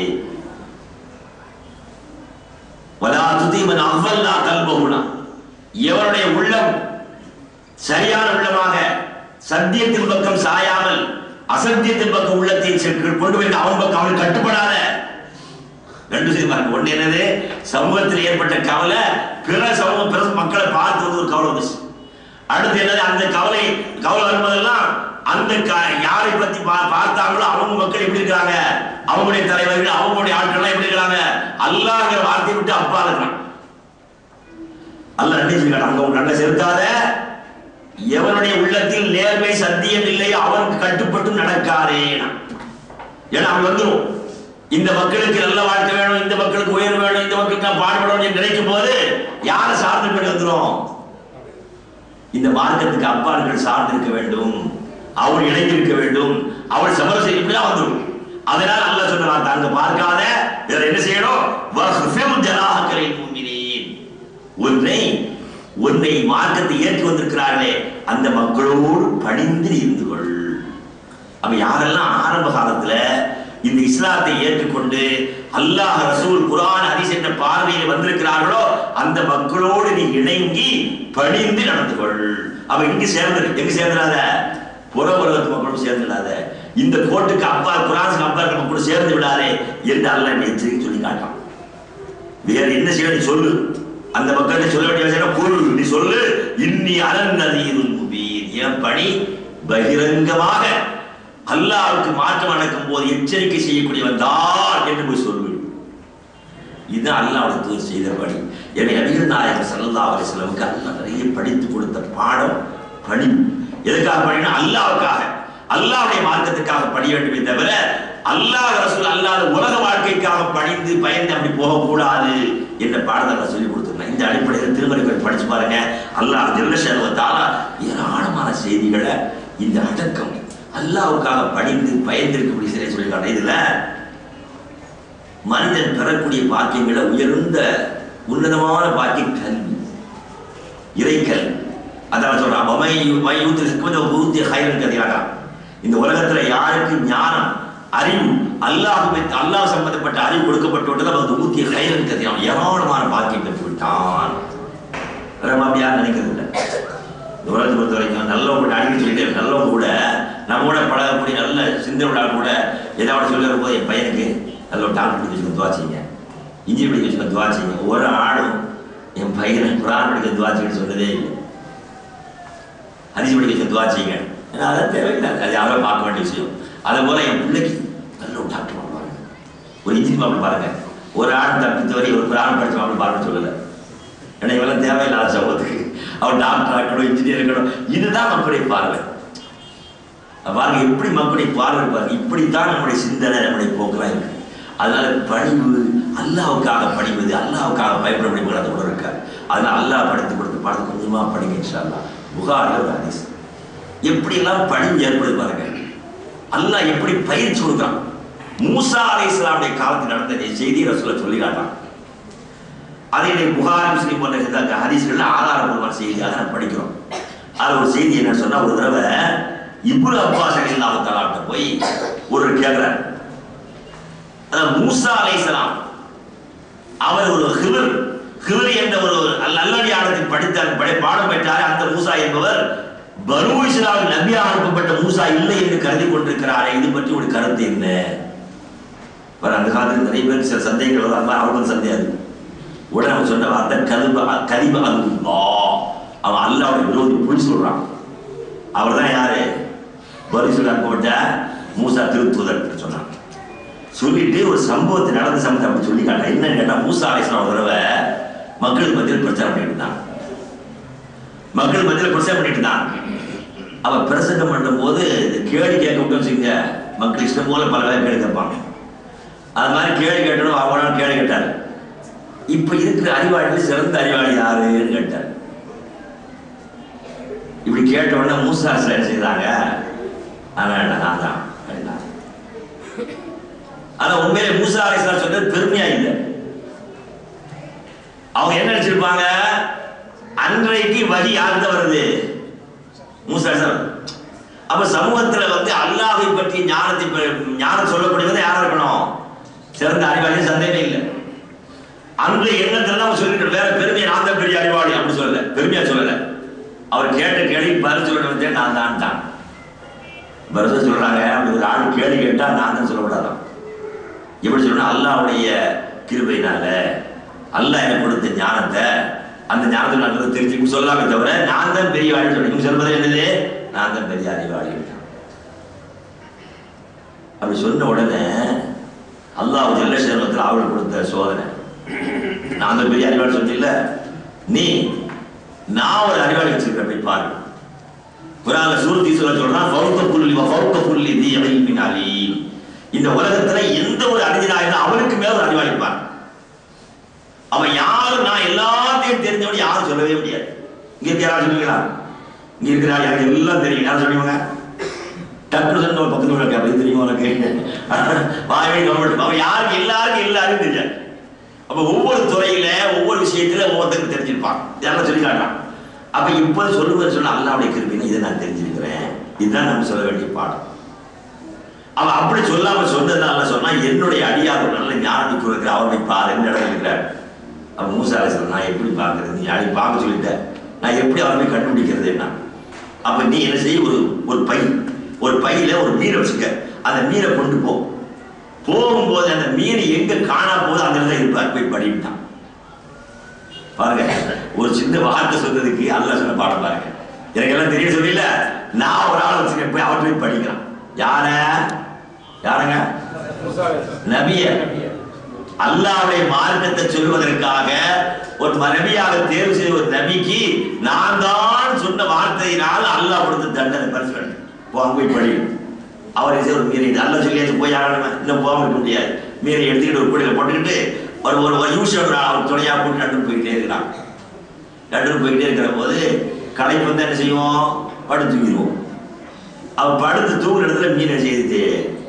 வலா துதீமன் அவ்வல்லா கல்பஹுனா, எவருடைய உள்ளம் சரியான உள்ளமாக சத்தியத்தின் பக்கம் சாயாமல் அசத்தியத்தின் பக்கம் உள்ளத்தை கொண்டு போய் அவன் பக்கம் அவனுக்கு கட்டுப்படாத, ரெண்டு விஷயம் பாருங்க. ஒண்ணு என்னது, சமூகத்தில் ஏற்பட்ட கவலை, பிற சமூக பிற மக்களை பார்த்து வந்து ஒரு கவலை வந்துச்சு. அடுத்து என்னது, அந்த கவலை கவலை வரும்போதெல்லாம் அந்த யாரை பத்தி பார்த்தாங்களோ அவங்க மக்கள் எப்படி இருக்கிறாங்க, அவங்களுடைய தலைவர்கள் அவங்களுடைய ஆட்கள் எப்படி இருக்கிறாங்க, அல்லாஹ்ங்கிற வார்த்தையை விட்டு அப்பா இருக்கிறான். அல்லாஹ் ரெண்டு சொல்லிட்டான், அங்க உங்க கண்ணை செலுத்தாத, எவனுடைய உள்ளத்தில் நேர்மை சத்தியம் இல்லை அவனுக்கு கட்டுப்பட்டு நடக்காதே. ஏன்னா அவன் வந்துடும், இந்த மக்களுக்கு நல்ல வாழ்க்கை வேணும், இந்த மக்களுக்கு உயர்வு வேணும், இந்த மக்களுக்கு நான் பாடுபடணும் நினைக்கும் போது யாரை சார்ந்து கொண்டு வந்துடும், இந்த மார்க்கத்துக்கு அப்பார்கள் சார்ந்திருக்க வேண்டும், அவர் இணைந்திருக்க வேண்டும், அவர் சமரசம் இப்படிதான் வந்துடும். அதனால அல்லாஹ் சொன்னான், அங்க பார்க்காத, இதில் என்ன செய்யணும், ஒன்றை ஒன்றை மார்க்கத்தை ஏற்றி வந்திருக்கிறார்களே அந்த மக்களோடு பணிந்து இருந்து கொள். அப்ப யாரெல்லாம் ஆரம்ப காலத்துல இந்த இஸ்லாத்தை ஏற்றுக்கொண்டு அல்லாஹ் ரசூல் குர்ஆன் ஹதீஸ் என்ற பார்வையில் வந்திருக்கிறார்களோ அந்த மக்களோடு நீ இணங்கி பணிந்து நடந்து கொள். அவ இங்கு சேர்ந்து எங்க சேர்ந்துடாத, புற உலகத்து மக்களும் சேர்ந்துடாத, இந்த கோட்டுக்கு அப்பா குர்ஆனுக்கு அப்பா மக்களும் சேர்ந்து விடாதே என்று அல்லாஹ் எச்சரிக்கை சொல்லி காட்டான். வேற என்ன செய்ய நீ சொல்லு, அந்த மக்களுக்கு சொல்ல வேண்டிய விஷயம் கூறு, நீ சொல்லு, இன்னி அலன்னதீருல் முபீன், என் பணி பகிரங்கமாக அல்லாஹ்வுக்கு மாற்றம் நடக்கும் போது எச்சரிக்கை செய்யக்கூடியவன் தான் என்று போய் சொல்லு. இதுதான் அல்லாஹ்வுடைய தூதர் செய்த பணி. எனவே நபிகள் நாயகம் ஸல்லல்லாஹு அலைஹி வஸல்லம் அல்லாஹ் நிறைய படித்து கொடுத்த பாடம் பணி. எதுக்காக பணினா அல்லாஹ்வுக்காக, அல்லாஹ்வுடைய மார்க்கத்துக்காக பணி வேண்டுமே தவிர அல்லாஹ் ரசூல் அல்லாத உலக வாழ்க்கைக்காக பணிந்து பயந்து அப்படி போகக்கூடாது என்ற பாடத்தை சொல்லி கொடுத்துருந்தேன். இந்த அடிப்படையில் திருமறைகள் படிச்சு பாருங்க. அல்லாஹ் ஜல்ல ஷஅனுஹு வ தஆலா ஏராளமான செய்திகளை இந்த அடக்கம் அல்லாஹ்வுக்காக பணிந்து பயந்திருக்கக்கூடிய சிலை சொல்லி காட்ட. இதுல மனிதன் பெறக்கூடிய பாக்கியங்களை உயர்ந்த உன்னதமான பாக்கியம் கல்வி, இறைக்கல்வி. அதான் சொல்றான், இந்த உலகத்துல யாருக்கு ஞானம் அறிவு அல்லாஹ் அல்லாஹ் சம்பந்தப்பட்ட அறிவு கொடுக்கப்பட்டு ஊத்திய கைரன் கதிரான் ஏராளமான பாக்கியம் பெற்று விட்டான். அப்படி யாரும் நினைக்கிறது இல்லை. இந்த உலகத்தை பொறுத்த வரைக்கும் நல்லவங்க அடிக்கடி சொல்லிட்டே, நல்லவங்க கூட நம்ம கூட பழகக்கூடிய நல்ல சிந்தனை கூட ஏதாவது சொல்லுற போது என் பையனுக்கு நல்ல ஒரு டாக்டர் படிக்க வச்சுக்க துவாச்சிங்க, இன்ஜினியர் படிக்க வச்சுக்க துவாச்சிங்க, ஒரு ஆளும் என் பையனை குரான் படிக்க துவாச்சின்னு சொன்னதே இல்லை. ஹதீஸ் படிக்க வச்சுக்க துவாச்சிங்க, ஏன்னா அதான் தேவையில்லை, அது யாரும் பார்க்க வேண்டிய விஷயம். அதே போல என் பிள்ளைக்கு நல்ல ஒரு டாக்டர் பாருங்க, ஒரு இன்ஜினியர் மாப்பிள்ள பாருங்க, ஒரு ஆண் தப்பித்தவரை ஒரு பிராணம் படிச்ச மாப்பிள்ள பாருன்னு சொல்லலை. ஏன்னா இவெல்லாம் தேவையில்லாத சமூகத்துக்கு அவர் டாக்டர் ஆக்கணும், இன்ஜினியர் இருக்கணும். இதுதான் மக்களுடைய பார்வை. பாருங்க எப்படி மக்களுடைய பார்வை பாருங்க. இப்படித்தான் நம்முடைய சிந்தனை நம்முடைய போக்கெல்லாம் இருக்கு. அதனால பணிவு, அல்லாஹ்வுக்காக பணிவது, அல்லாஹ்வுக்காக பயப்பட முடியும் அது கூட இருக்காது. அதனால அல்லாஹ் படித்து கொடுத்து பாடத்து கொஞ்சமா படிங்க இன்ஷா அல்லாஹ். புகாரில் ஒரு ஹதீஸ் எப்படியெல்லாம் பணிவு ஏற்படுது பாருங்க. அல்லாஹ் எப்படி பயிற்சி கொடுக்குறான். மூசா அலைஹிஸ்ஸலாமுடைய காலத்தில் நடந்த செய்தி ரசூலுல்லாஹ் சொல்லி காட்டான். அதை புகாரி முஸ்லிம் போன்ற ஹதீஸ்கள்ல ஆதாரபூர்வமான செய்தியாக நம்ம படிக்கிறோம். அதில் ஒரு செய்தி என்ன சொன்னா, ஒரு தடவை இப்னு அப்பாஸ் ரலியல்லாஹு தஆலா போய் ஒரு கேட்கிறார். அதாவது மூசா அலைஹிஸ்ஸலாம் அவர் ஒரு ஹிவர் ஹிவர் என்ற ஒரு நல்லடியாரத்தில் படித்தார், பாடம் பெற்றார். அந்த மூசா என்பவர் பனூ இஸ்ராயீல் நபியாக அனுப்பப்பட்ட மூசா இல்லை என்று கருதி கொண்டிருக்கிறாரே, இது பற்றி ஒரு கருத்து என்ன? அந்த காலத்தில் நிறைய பேருக்கு சில சந்தேகங்கள் வரும், அவர்களுக்கு சந்தேகம். உடனே அவன் சொன்ன வார்த்தை கலிப கலிப அல்லாஹ், அவன் அல்லாஹ்வுடைய விரோதி புரிஞ்சு சொல்றான். அவர் தான் யாரு? பனூ இஸ்ராயீல் அனுப்பப்பட்ட மூசா திருத்தூதர் சொன்னான். சொல்லிட்டு ஒரு சம்பவத்தை நடந்த சம்பவத்தை அப்படி சொல்லி காட்டான். என்னன்னு கேட்டா, மூசா அலைஹிஸ்ஸலாம் ஒரு தடவை மக்கள் மத்தியில் பிரச்சாரம் பண்ணிட்டு இருந்தான். மக்கள் மத்தியில் பிரச்சாரம் பண்ணிட்டு இருந்தான். அவன் பிரசங்கம் பண்ணும் போது கேள்வி கேட்க விட்டு வச்சுங்க, மக்கள் இஷ்டம் போல பல பேர் கேள்வி கேட்பாங்க. அது மாதிரி கேள்வி கேட்டணும். அவங்களால கேள்வி கேட்டார். இப்ப இருக்கிற அறிவாளிகள் சிறந்த அறிவாளி யாருன்னு கேட்டார். இப்படி கேட்ட உடனே மூசா அலைஹிஸ்ஸலாம் என்ன செய்தாங்க, அவன் நான் தான். ஆனா உண்மையிலே மூசா அலைஹிஸ்ஸலாம் சொன்னது பெருமையா இல்லை. அவங்க என்ன நினைச்சிருப்பாங்க, அன்றைக்கு வழி யார்கிட்ட வருது? மூசா அலைஹிஸ்ஸலாம். அப்ப சமூகத்துல வந்து அல்லாஹ்வை பற்றி ஞானத்தை ஞானம் சொல்லக்கூடியவங்க யாரா இருக்கணும்? சிறந்த அறிவாளி, சந்தேகமே இல்லை. அன்று எண்ணத்துல அவங்க சொல்லிட்டு வேற பெருமையை நான் தான் பெரிய அறிவாளி அப்படி சொல்லல, பெருமையா சொல்லல. அவர் கேட்ட கேள்வி பதில் சொல்ல நான் தான் தான் பதில் சொல்றாங்க. அப்படி ஒரு ஆள் கேள்வி கேட்டா நான் தான் சொல்லக்கூடாதான். எப்படி சொல்லணும், அல்லாஹ்வுடைய கிருபையினால அல்லாஹ் எனக்கு கொடுத்த ஞானத்தை அந்த ஞானத்தை நல்லதை தெரிஞ்சுக்கும் சொல்லாமே தவிர நான் தான் பெரிய ஆளி சொல்லி சொல்வது என்னது நான் தான் பெரிய அறிவாளி. அப்படி சொன்ன உடனே அல்லாஹ் ஜல்ல ஷஅனுஹு அவளுக்கு கொடுத்த சோதனை. நான் தான் பெரிய அறிவாளி சொன்னீல்ல, நீ நான் ஒரு அறிவாளி வச்சிருக்கேன் போய் பாரு. குர்ஆன்ல சூரத் யூசுஃப்ல சொல்றான் ஃபௌக குல்லி வ ஃபௌக குல்லி தி இல்மின் அலீம். இந்த உலகத்துல எந்த ஒரு அறிஞனா இருந்தா அவனுக்கு மேல ஒரு அறிவாளி இருப்பான். அவன் யாரும் நான் எல்லாத்தையும் தெரிஞ்சவன் யாரும் சொல்லவே முடியாது. இங்க இருக்க யாரும் சொல்லுவீங்களா? இங்க இருக்கிறா எனக்கு எல்லாம் தெரியும் யாரும் சொல்லுவாங்க? டக்குனு சொன்ன ஒரு பக்கத்துல உனக்கு அப்படி தெரியும் உனக்கு வாய்வழி கவர்மெண்ட் அவன் யாருக்கு எல்லாருக்கும் எல்லாரும் தெரியாது. அப்ப ஒவ்வொரு துறையில ஒவ்வொரு விஷயத்துல ஒவ்வொருத்தருக்கு தெரிஞ்சிருப்பான். இதெல்லாம் சொல்லி காட்டான். அப்ப இப்போது சொல்லுவது சொன்னா அல்லாஹ்வுடைய கிருபையினா இதை நான் தெரிஞ்சிருக்கிறேன், இதுதான் நம்ம சொல்ல வேண்டிய பாடம். அவன் அப்படி சொல்லாம சொன்னதுனால அல்லாஹ் சொன்னா என்னுடைய அடியார் நல்ல ஞானத்தை கொடுக்கிற அவனை பாரு என்ன இடத்துல இருக்கிறார். அவன் மூசா அலைஹிஸ்ஸலாம் நான் எப்படி பார்க்கறது, நீ அடி பார்க்க சொல்லிட்டேன், நான் எப்படி அவனை கண்டுபிடிக்கிறது என்ன? அப்ப நீ என்ன செய்ய, ஒரு ஒரு பை ஒரு பையில ஒரு மீனை வச்சுக்க, அந்த மீனை கொண்டு போ. போகும்போது அந்த மீன் எங்க காணா போது அந்த இடத்துல இருப்பார், போய் படிட்டான். பாருங்க ஒரு சின்ன வார்த்தை சொன்னதுக்கு அல்லாஹ் சொன்ன பாடம் பாருங்க. எனக்கு எல்லாம் தெரிய சொல்லல, நான் ஒரு ஆள் வச்சுக்க போய் அவர் போய் படிக்கிறான். யார யாருங்க? நபிய. அல்லாஹ்வுடைய மார்க்கத்தை சொல்வதற்காக ஒரு நபியாக தேர்வு செய்த ஒரு நபிக்கு நான் தான் சொன்ன வார்த்தையினால் அல்லாஹ் கொடுத்த தண்டனை பரிசு. போ அங்க போய் படி. அவர் ஒரு மீறி அல்லாஹ் சொல்லியாச்சு போய் ஆகணுமே, இன்னும் போக இருக்க முடியாது. மீறி எடுத்துக்கிட்டு ஒரு கூடையில போட்டுக்கிட்டு ஒரு ஒரு யூஷன் அவர் துணையா போட்டு நட்டு போயிட்டே இருக்கிறான். நட்டு போயிட்டே இருக்கிற போது கடைக்கு வந்து என்ன செய்வோம், படுத்து தூங்கிடுவோம். அவன் படுத்து தூங்குற இடத்துல மீனை செய்து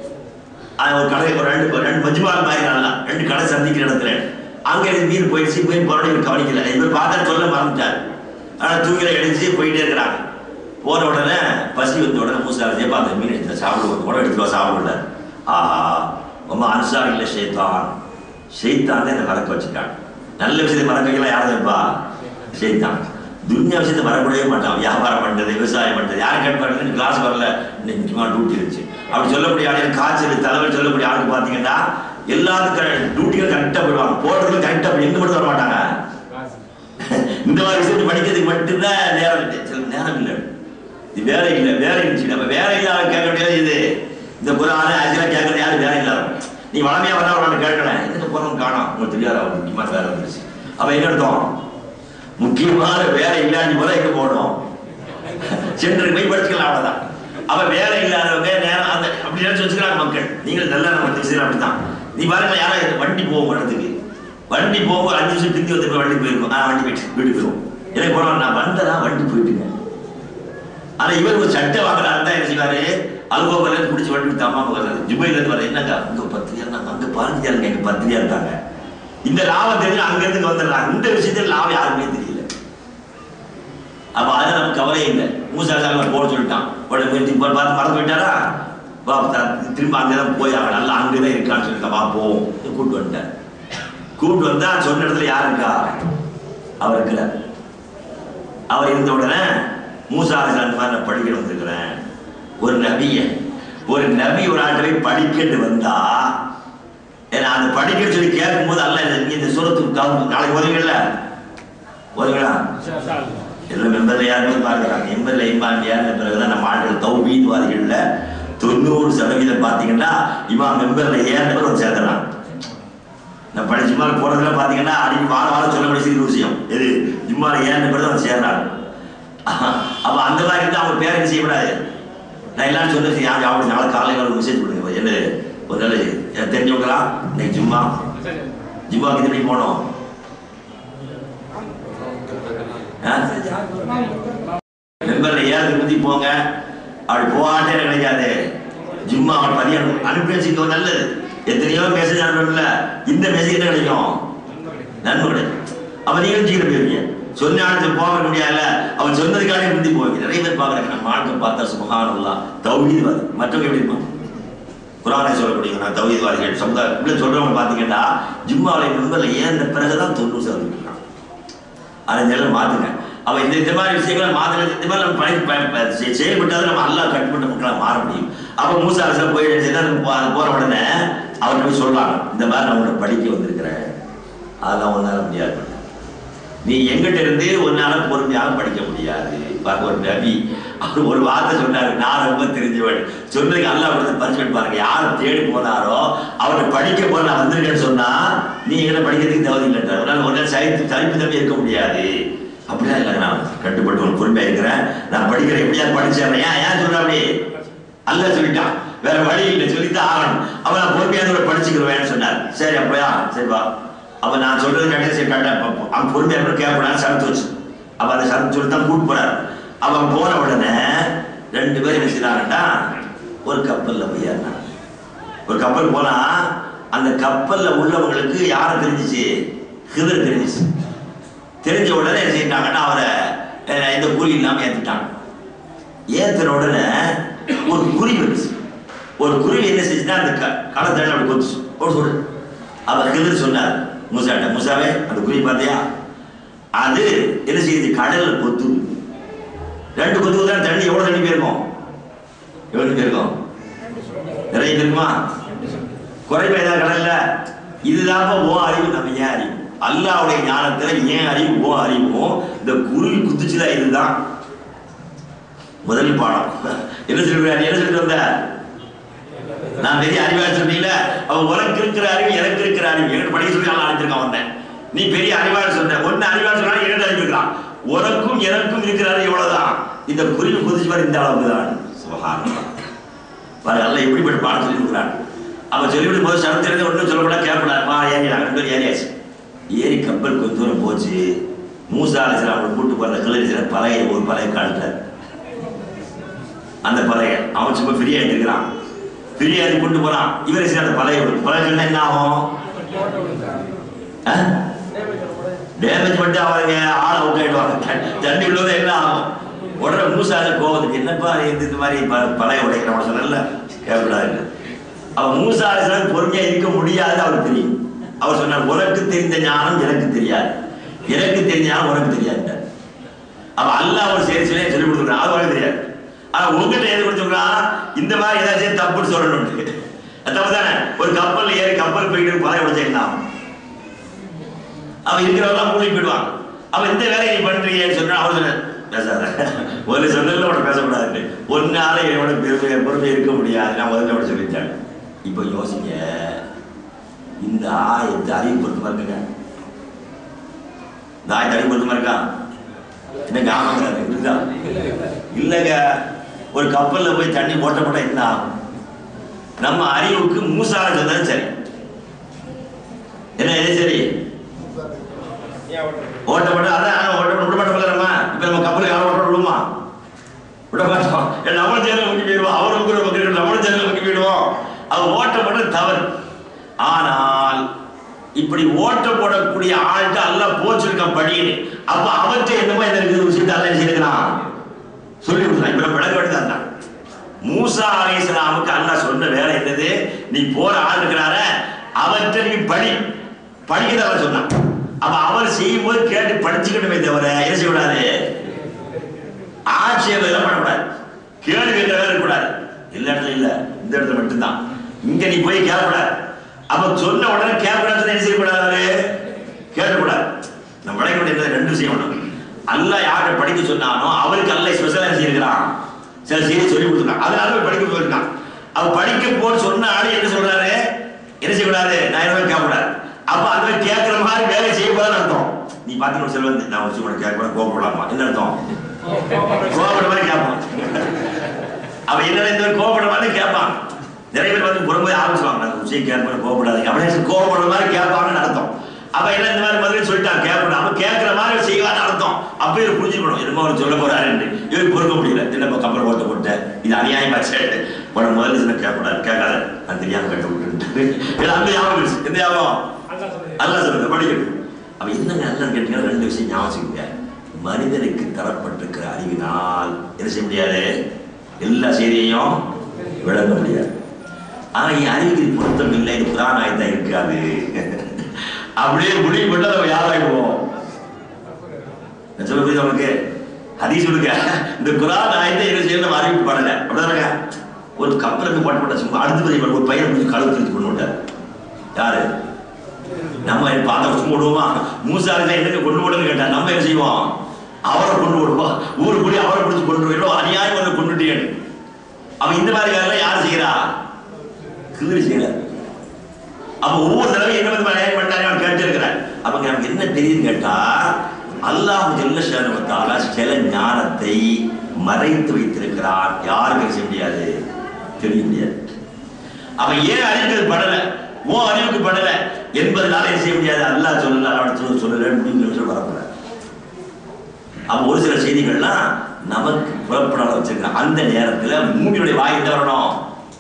ஒரு கடை ஒரு ரெண்டு ரெண்டு மஜ்மால் மாதிரி நல்லா ரெண்டு கடை சந்திக்கிற இடத்துல அங்கே மீன் போயிடுச்சு. மீன் போறோட இவர் கவனிக்கல, இவர் பார்த்தா சொல்ல மறந்துட்டார். ஆனால் தூங்கில எடுத்து போயிட்டே இருக்கிறாங்க. போன உடனே பசி வந்த உடனே மூசா ஜேப்பா அந்த மீன் எடுத்து சாப்பிடுவோம், உடனே எடுத்துவா சாப்பிடல. ஆஹா ரொம்ப அனுசார் இல்லை ஷைத்தான், ஷைத்தான் தான் என்னை மறக்க வச்சுட்டான். நல்ல விஷயத்தை மறக்க வைக்கலாம் யாரும் இருப்பா, ஷைத்தான். துன்யா விஷயத்தை வரக்கூடவே மாட்டான். வியாபாரம் பண்றது, விவசாயம் பண்றது, யாரும் கேட்பாரு கிளாஸ் வரல இன்னைக்கு முக்கியமாக டியூட்டி இருந்துச்சு அப்படி சொல்லக்கூடிய ஆளுங்க, காய்ச்சல் தலைவர் சொல்லக்கூடிய ஆளுக்கு பார்த்தீங்கன்னா எல்லாத்துக்கும் டியூட்டிகள் கரெக்டாக போயிடுவாங்க, போடுறதுக்கு கரெக்டாக போய் எங்க மட்டும் வர மாட்டாங்க. இந்த மாதிரி விஷயத்தை படிக்கிறதுக்கு மட்டும்தான் நேரம் இல்லை, சில நேரம் இல்லை, இது வேலை இல்லை, வேலை இருந்துச்சு. நம்ம வேலை இல்லாத கேட்க முடியாது. இது இந்த குரான ஆக்சுவலாக கேட்கறது யாரும் வேலை இல்லாத, நீ வளமையா வந்தா அவனை கேட்கலாம், எங்க போறவங்க காணும் உங்களுக்கு தெரியாது, அவன் முக்கியமான வேலை வந்துருச்சு. அவன் என்ன அர்த்தம், முக்கியமான வேலை இல்லாத போல எங்க போகணும், சென்டருக்கு போய் படிச்சுக்கலாம், அவ்வளவுதான். அவன் வேலை இல்லாதவங்க நேரம் அந்த அப்படி நினைச்சு வச்சுக்கிறாங்க மக்கள். நீங்கள் நல்லா நம்ம விஷயம் அப்படித்தான். நீ பாருங்க, யாரும் வண்டி போகும் இடத்துக்கு, வண்டி போகும் அஞ்சு நிமிஷம் பிந்தி வந்து போய் வண்டி போயிருக்கும், ஆ வண்டி போயிட்டு வீட்டுக்கு போயிடும். எனக்கு போனோம் நான் வந்ததான் வண்டி போயிட்டுங்க. ஆனா இவர் ஒரு சட்டை வாங்குறாரு தான் என்ன செய்வாரு, அல்கோபர்ல பிடிச்சி வண்டி தம்மா வர்றது, ஜுபைல இருந்து வர என்னங்க அங்க பத்திரியா இருந்தாங்க, அங்க பதினஞ்சா இருங்க, எங்க பத்திரியா இருந்தாங்க. இந்த லாபம் தெரிஞ்சு அங்க இருந்து வந்துடுறாங்க. இந்த விஷயத்துல லாபம் யாருமே தெரியல. அப்ப அதை நமக்கு கவலை இல்லை. மூசா சாலை போட சொல்லிட்டான், பார்த்து மறந்து போயிட்டாரா, திரும்ப அங்கதான் போய் அவன் நல்லா அங்கதான் இருக்கான்னு சொல்லிட்டான், வா போவோம் கூப்பிட்டு வந்துட்டார். கூப்பிட்டு வந்தா சொன்ன இடத்துல யாரு இருக்கா, அவர் இருக்கிறார். அவர் இருந்த உடனே மூசா அந்த மாதிரி நான் படிக்க வந்திருக்கிறேன். ஒரு நபிய ஒரு நபி ஒரு ஆட்டை படிக்கட்டு வந்தா ஏன்னா அந்த படிக்க சொல்லி கேட்கும் போது அல்ல இந்த சூரத்துக்கு நாளைக்கு உதவிகள்ல உதவிகளா எல்லாம் மெம்பர்ல யாருமே பார்க்கிறாங்க. எண்பதுல ஐம்பது ஏறின பிறகுதான் நம்ம ஆட்கள் தௌஹீத்வாதிகள்ல தொண்ணூறு சதவீதம் பார்த்தீங்கன்னா இவன் மெம்பர்ல ஏறினவர் வந்து சேர்ந்துறான். நான் படி ஜிம்மால போறதுல பார்த்தீங்கன்னா அடிக்கடி வார வாரம் சொல்லக்கூடிய சிறு விஷயம் எது ஜிம்மால ஏறின பிறகு வந்து சேர்றாங்க. அப்ப அந்த மாதிரி இருந்தா அவங்க பேரண்ட் செய்யக்கூடாது. நான் எல்லாரும் சொன்னது யாரும் அப்படி நாளை காலையில் ஒரு மெசேஜ் கொடுங்க, என்ன ஒரு நாள் தெரிஞ்சவங்களா இன்னைக்கு ஜிம்மா ஜிம்மாவுக்கு எப்படி போனோம், மெம்பர்ல ஏறது பத்தி போங்க, அப்படி போகாட்டே கிடைக்காது. ஜிம்மா அவன் பதியம் அனுப்பி வச்சுக்கோ, நல்லது. எத்தனையோ மெசேஜ் அனுப்பல, இந்த மெசேஜ் என்ன கிடைக்கும், நன்மை கிடைக்கும். அப்ப நீங்களும் சீக்கிரம் போயிருவீங்க. சொன்ன ஆளுக்கு போக முடியாதுல்ல, அவன் சொன்னதுக்காக முந்தி போவீங்க. நிறைய பேர் பாக்குறாங்க, நம்ம ஆளுக்கு பார்த்தா சுபஹானல்லாஹ் தௌஹீத்வாதி, மற்றவங்க எப்படி இருப்பான் குர்ஆனை சொல்லக்கூடிய நான் தௌஹீத்வாதிகள் சமுதாயம் இப்படி சொல்றவங்க பாத்தீங்கன்னா ஜிம்மாவுடைய மெம்பர்ல ஏறின பிறகுதான் தொண்ணூறு சதவீதம். அதை நிலை மாத்துங்க. அவன் இந்த இந்த மாதிரி விஷயங்களை மாத்துறது, இந்த மாதிரி நம்ம பணி செயல்பட்டாலும் நம்ம அல்லாஹ் கட்டுப்பட்ட மக்களாக மாற முடியும். அப்ப மூசா அலைஹிஸ்ஸலாம் போய் போற உடனே அவர் போய் சொல்லலாம், இந்த மாதிரி நான் உன்னை படிக்க வந்திருக்கிறேன், அதெல்லாம் ஒன்னால முடியாது, நீ எங்கிட்ட இருந்து ஒன்னால பொறுமையாக படிக்க முடியாது. ஒரு நபி அவர் ஒரு வார்த்தை சொன்னாரு, நான் ரொம்ப தெரிஞ்சவன் சொன்னதுக்கு அல்லா கொடுத்து பரிசு பாருங்க. யாரை தேடி போனாரோ அவரை படிக்க போற நான் வந்திருக்கேன்னு சொன்னா நீ எங்கிட்ட படிக்கிறதுக்கு தகுதி இல்லைன்ற ஒரு நாள் ஒரு நாள் சைத்து தனிப்பு தம்பி இருக்க முடியாது. அப்படிலாம் இல்லை, நான் கட்டுப்பட்டு ஒரு பொறுமையா இருக்கிறேன், நான் படிக்கிறேன், எப்படியாவது படிச்சேன். ஏன் ஏன் சொல்ற அப்படி அல்ல சொல்லிட்டான், வேற வழி இல்லை, சொல்லித்தான் ஆகணும். அவன் நான் பொறுமையாக படிச்சுக்கிறவேன்னு சொன்னார். சரி அப்படியா, சரிப்பா. அப்ப நான் சொல்றது கடைசி கட்ட அவன் பொறுமையா கேட்கக்கூடாது சரத்து வச்சு. அப்ப அந்த சரத்து சொல்லி தான் கூட்டு போறாரு. அவன் போன உடனே ரெண்டு பேரும் என்ன செய்யறாங்கட்டா, ஒரு கப்பல்ல போய் ஏறினான். ஒரு கப்பல் போனா அந்த கப்பல்ல உள்ளவங்களுக்கு யாரை தெரிஞ்சிச்சு, ஹிதர் தெரிஞ்சிச்சு. தெரிஞ்ச உடனே என்ன செய்யிட்டாங்கன்னா அவரை இந்த கூலி இல்லாம ஏத்திட்டாங்க. ஏத்துற உடனே ஒரு குருவி வந்துச்சு. ஒரு குருவி என்ன செஞ்சுன்னா அந்த களத்தடி அப்படி கொத்துச்சு. ஒரு சொல்லு அவர் ஹிதர் சொன்னார் மூசாட்ட, மூசாவே அந்த குருவி பார்த்தியா, அது என்ன செய்யுது, கடல்ல கொத்து. ரெண்டு கொத்து தான் தண்ணி எவ்வளவு தண்ணி போயிருக்கும், எவ்வளவு போயிருக்கும், நிறைய இருக்குமா, குறைப்பா ஏதாவது கடல்ல. இதுதான் ஓ அறிவு, நம்ம ஏன் அறிவு, அல்லாவுடைய ஞானத்துல ஏன் அறிவு ஓ அறிவும் இந்த குருவி குத்துச்சுதான். இதுதான் முதல் பாடம். என்ன சொல்றாரு, என்ன சொல்லிட்டு வந்த, நான் பெரிய அறிவாளி சொன்னீங்கள, அவன் உனக்கு இருக்கிற அறிவு எனக்கு இருக்கிற அறிவு, எனக்கு படிக்க சொல்லி நான் அழைச்சிருக்கான் வந்தேன். நீ பெரிய அறிவாளி சொன்ன, ஒன்னு அறிவாளி சொன்னா இரண்டு அறிவு இருக்கான், உனக்கும் எனக்கும் இருக்கிறாரு எவ்வளவுதான். இந்த குருவி குதிச்சு பாரு, இந்த அளவுக்கு தான். சுபஹானல்லாஹ் பாரு, அல்ல எப்படிப்பட்ட பாடம் சொல்லி கொடுக்குறான். அவன் சொல்லிவிடும் போது சரத்திலிருந்து ஒன்றும் சொல்லக்கூடாது, கேட்கக்கூடாது. மா ஏறி ரெண்டு பேர் ஏறியாச்சு. ஏறி கப்பல் கொஞ்சம் தூரம் போச்சு. மூசா அலைஹிஸ்ஸலாம் அவங்களை கூட்டு போற கிளறிச்சில பழைய ஒரு பழைய காலத்துல அந்த பழைய அவன் சும்மா ஃப்ரீயா எடுத்துக்கிறான், ஃப்ரீயா எடுத்து கூட்டு போறான். இவரை அந்த பழைய பழைய என்ன ஆகும், டேமேஜ் பண்ணிட்டு அவங்க ஆளை அவுட் ஆயிடுவாங்க. தண்ணி உள்ளவங்க என்ன ஆகும், உடனே மூசால கோவத்துக்கு என்னப்பா இந்த மாதிரி பழைய உடைக்கிறவன் சொன்னல கேட்கக்கூடாது. அவன் மூசா அலைஹிஸ்ஸலாம் பொறுமையா இருக்க முடியாது, அவருக்கு தெரியும். அவர் சொன்னார், உனக்கு தெரிந்த ஞானம் எனக்கு தெரியாது, எனக்கு தெரிஞ்ச ஞானம் உனக்கு தெரியாது. அவ அல்லாஹ் ஒரு சரி சொல்லி சொல்லி கொடுத்துருக்கான், அது உனக்கு தெரியாது. ஆனா உங்ககிட்ட எது கொடுத்துருக்கான், இந்த மாதிரி ஏதாச்சும் தப்புன்னு சொல்லணும். தப்பு தானே, ஒரு கப்பல் ஏறி கப்பல் போயிட்டு பழைய உடைச்சா அவன் இருக்கிறவெல்லாம் மூழ்கி போயிடுவான். அவன் இந்த வேலையை நீ பண்றீங்கன்னு சொன்னா அவர் சொன்ன பேசாத, ஒரு சொல்லல உன பேசக்கூடாது, ஒன்னால என்னோட பெருமை பொறுமை இருக்க முடியாது, நான் முதல்ல அவட சொல்லிட்டேன். இப்ப யோசிங்க, இந்த ஆயத்தை அறிவு பொருத்தமா இருக்குங்க, இந்த ஆயத்தை அறிவு பொருத்தமா இருக்கா, என்ன காமங்கிறாரு இருக்கா இல்லங்க. ஒரு கப்பல்ல போய் தண்ணி போட்ட போட்டா என்ன ஆகும், நம்ம அறிவுக்கு மூசால சொன்னது சரி, என்ன எது சரி, ஓட்டப்பட்ட அதான் ஓட்ட விட மாட்டோம். நம்ம இப்ப நம்ம கப்பலுக்கு யாரும் ஓட்ட விடுமா, விட மாட்டோம். நம்மளும் சேர்ந்து முக்கி போயிடுவோம், அவரும் நம்மளும் சேர்ந்து முக்கி போயிடுவோம். அது ஓட்டப்பட்டது தவறு. ஆனால் இப்படி ஓட்ட போடக்கூடிய ஆள்கிட்ட எல்லாம் போச்சிருக்கான் படின்னு, அப்ப அவற்றை என்னமோ என்ன இருக்குது விஷயத்தை அல்ல செய்யறான் சொல்லி கொடுத்தான். இப்ப நம்ம விளக்க வேண்டியதான். மூசா அலைஹிஸ்ஸலாமுக்கு அல்லாஹ் சொன்ன வேலை என்னது, நீ போற ஆள் இருக்கிறார அவற்றை நீ படி படிக்கிறத சொன்னான். அப்ப அவர் செய்யும் போது கேட்டு படிச்சுக்கிட்டுமே தவிர என்ன செய்யக்கூடாது, ஆட்சேபம் எல்லாம் பண்ணக்கூடாது, கேள்வி கேட்க வேலை இருக்கக்கூடாது. எல்லா இடத்துல இல்ல, இந்த இடத்துல மட்டும்தான். இங்க நீ போய் கேட்கக்கூடாது. அப்ப சொன்ன உடனே கேட்கக்கூடாது, என்ன செய்யக்கூடாது, கேட்கக்கூடாது. நம்ம விளைக்க வேண்டியது ரெண்டு விஷயம் வேணும். அல்லாஹ் யாரை படிக்க சொன்னானோ அவருக்கு அல்லாஹ் ஸ்பெஷலா செய்யிருக்கிறான், சில செய்தி சொல்லி கொடுத்துருக்கான், அதனால போய் படிக்க போயிருக்கான். அவ படிக்க போன்னு சொன்ன ஆளு என்ன சொல்றாரு, என்ன செய்யக்கூடாது, நான் என்ன கேட்கக்கூடாது. அப்ப அந்த கேட்கிற மாதிரி வேலை செய்யக்கூடாதுன்னு அர்த்தம். நீ பாத்தீங்கன்னா செல்வந்து நான் வச்சு கூட கேட்க கோபப்படலாமா, என்ன அர்த்தம், கோபப்பட மாதிரி கேட்பான். அவ என்ன இந்த கோபப்பட மாதிரி கேட்பான். நிறைய பேர் வந்து புறம்போது ஆரம்பிச்சுவாங்க, நான் விஷயம் கேட்க கோபப்படாதீங்க அப்படின்னு கோபப்படுற மாதிரி கேட்பாங்கன்னு அர்த்தம். அப்ப என்ன இந்த மாதிரி பதில் சொல்லிட்டான், கேட்கணும் அவன் கேட்கிற மாதிரி செய்வான்னு அர்த்தம். அப்ப இவர் புரிஞ்சுக்கணும், என்னமோ அவர் சொல்ல போறாரு. இவருக்கு பொறுக்க முடியல, என்ன கப்பல் ஓட்ட போட்ட இது அநியாயமா சேட்டு உன முதல்ல சின்ன கேட்கக்கூடாது, கேட்காத நான் தெரியாம கட்ட விட்டு அந்த ஞாபகம், எந்த ஞாபகம் அல்ல சொல்றது படிக்கணும். அப்ப என்னங்க அல்லன்னு கேட்டீங்கன்னா ரெண்டு விஷயம் ஞாபகம். மனிதனுக்கு தரப்பட்டிருக்கிற அறிவினால் என்ன செய்ய முடியாது, எல்லா செய்தியையும் விளக்க முடியாது. ஆனா என் அறிவுக்கு பொருத்தம் இல்லை, இது குரான் ஆயத்தான் இருக்காது அப்படியே முடிவு பண்ண நம்ம யாராயிடுவோம். சொல்ல புரியுது அவனுக்கு, ஹதீஸ் சொல்லுங்க, இந்த குரான் ஆயத்தை என்ன செய்ய நம்ம அறிவிப்பு பண்ணல அப்படிதானங்க. ஒரு கப்பலுக்கு போட்டப்பட்ட சும்மா அடுத்து பதிவு ஒரு பையன் கொஞ்சம் கழுவு திருத்தி கொண்டு விட்டார், யாரு? நம்ம பார்த்த சும்மா விடுவோமா? மூசா என்ன கொண்டு விடுன்னு கேட்டா நம்ம என்ன செய்வோம்? அவரை கொண்டு விடுவோம். ஊருக்கு போய் அவரை பிடிச்சி கொண்டு போயிடும். அநியாயம் வந்து கொண்டுட்டேன். அவன் இந்த மாதிரி காரணம் யார் செய்கிறா? கிளறி செய்யல. அப்ப ஒவ்வொரு தடவை என்ன வந்து அநியாயம் பண்ணாரு கேட்டு இருக்கிறேன். அப்ப நமக்கு என்ன தெரியுதுன்னு கேட்டா, அல்லாஹ் ஜல்ல ஷானஹு வ தஆலா சில ஞானத்தை மறைத்து வைத்திருக்கிறார். யாருக்கும் செய்ய முடியாது, தெரிய முடியாது. அவன் ஏன் அறிவுக்கு படல, ஓ அறிவுக்கு படல என்பதனால என்ன செய்ய முடியாது. அல்லாஹ் சொல்லல, அவன் சொல்லல முடியும் வரப்பட. அப்ப ஒரு சில செய்திகள்லாம் நமக்கு புறப்படாத வச்சிருக்கான். அந்த நேரத்தில் மூமியுடைய வாய் என்ன வரணும்?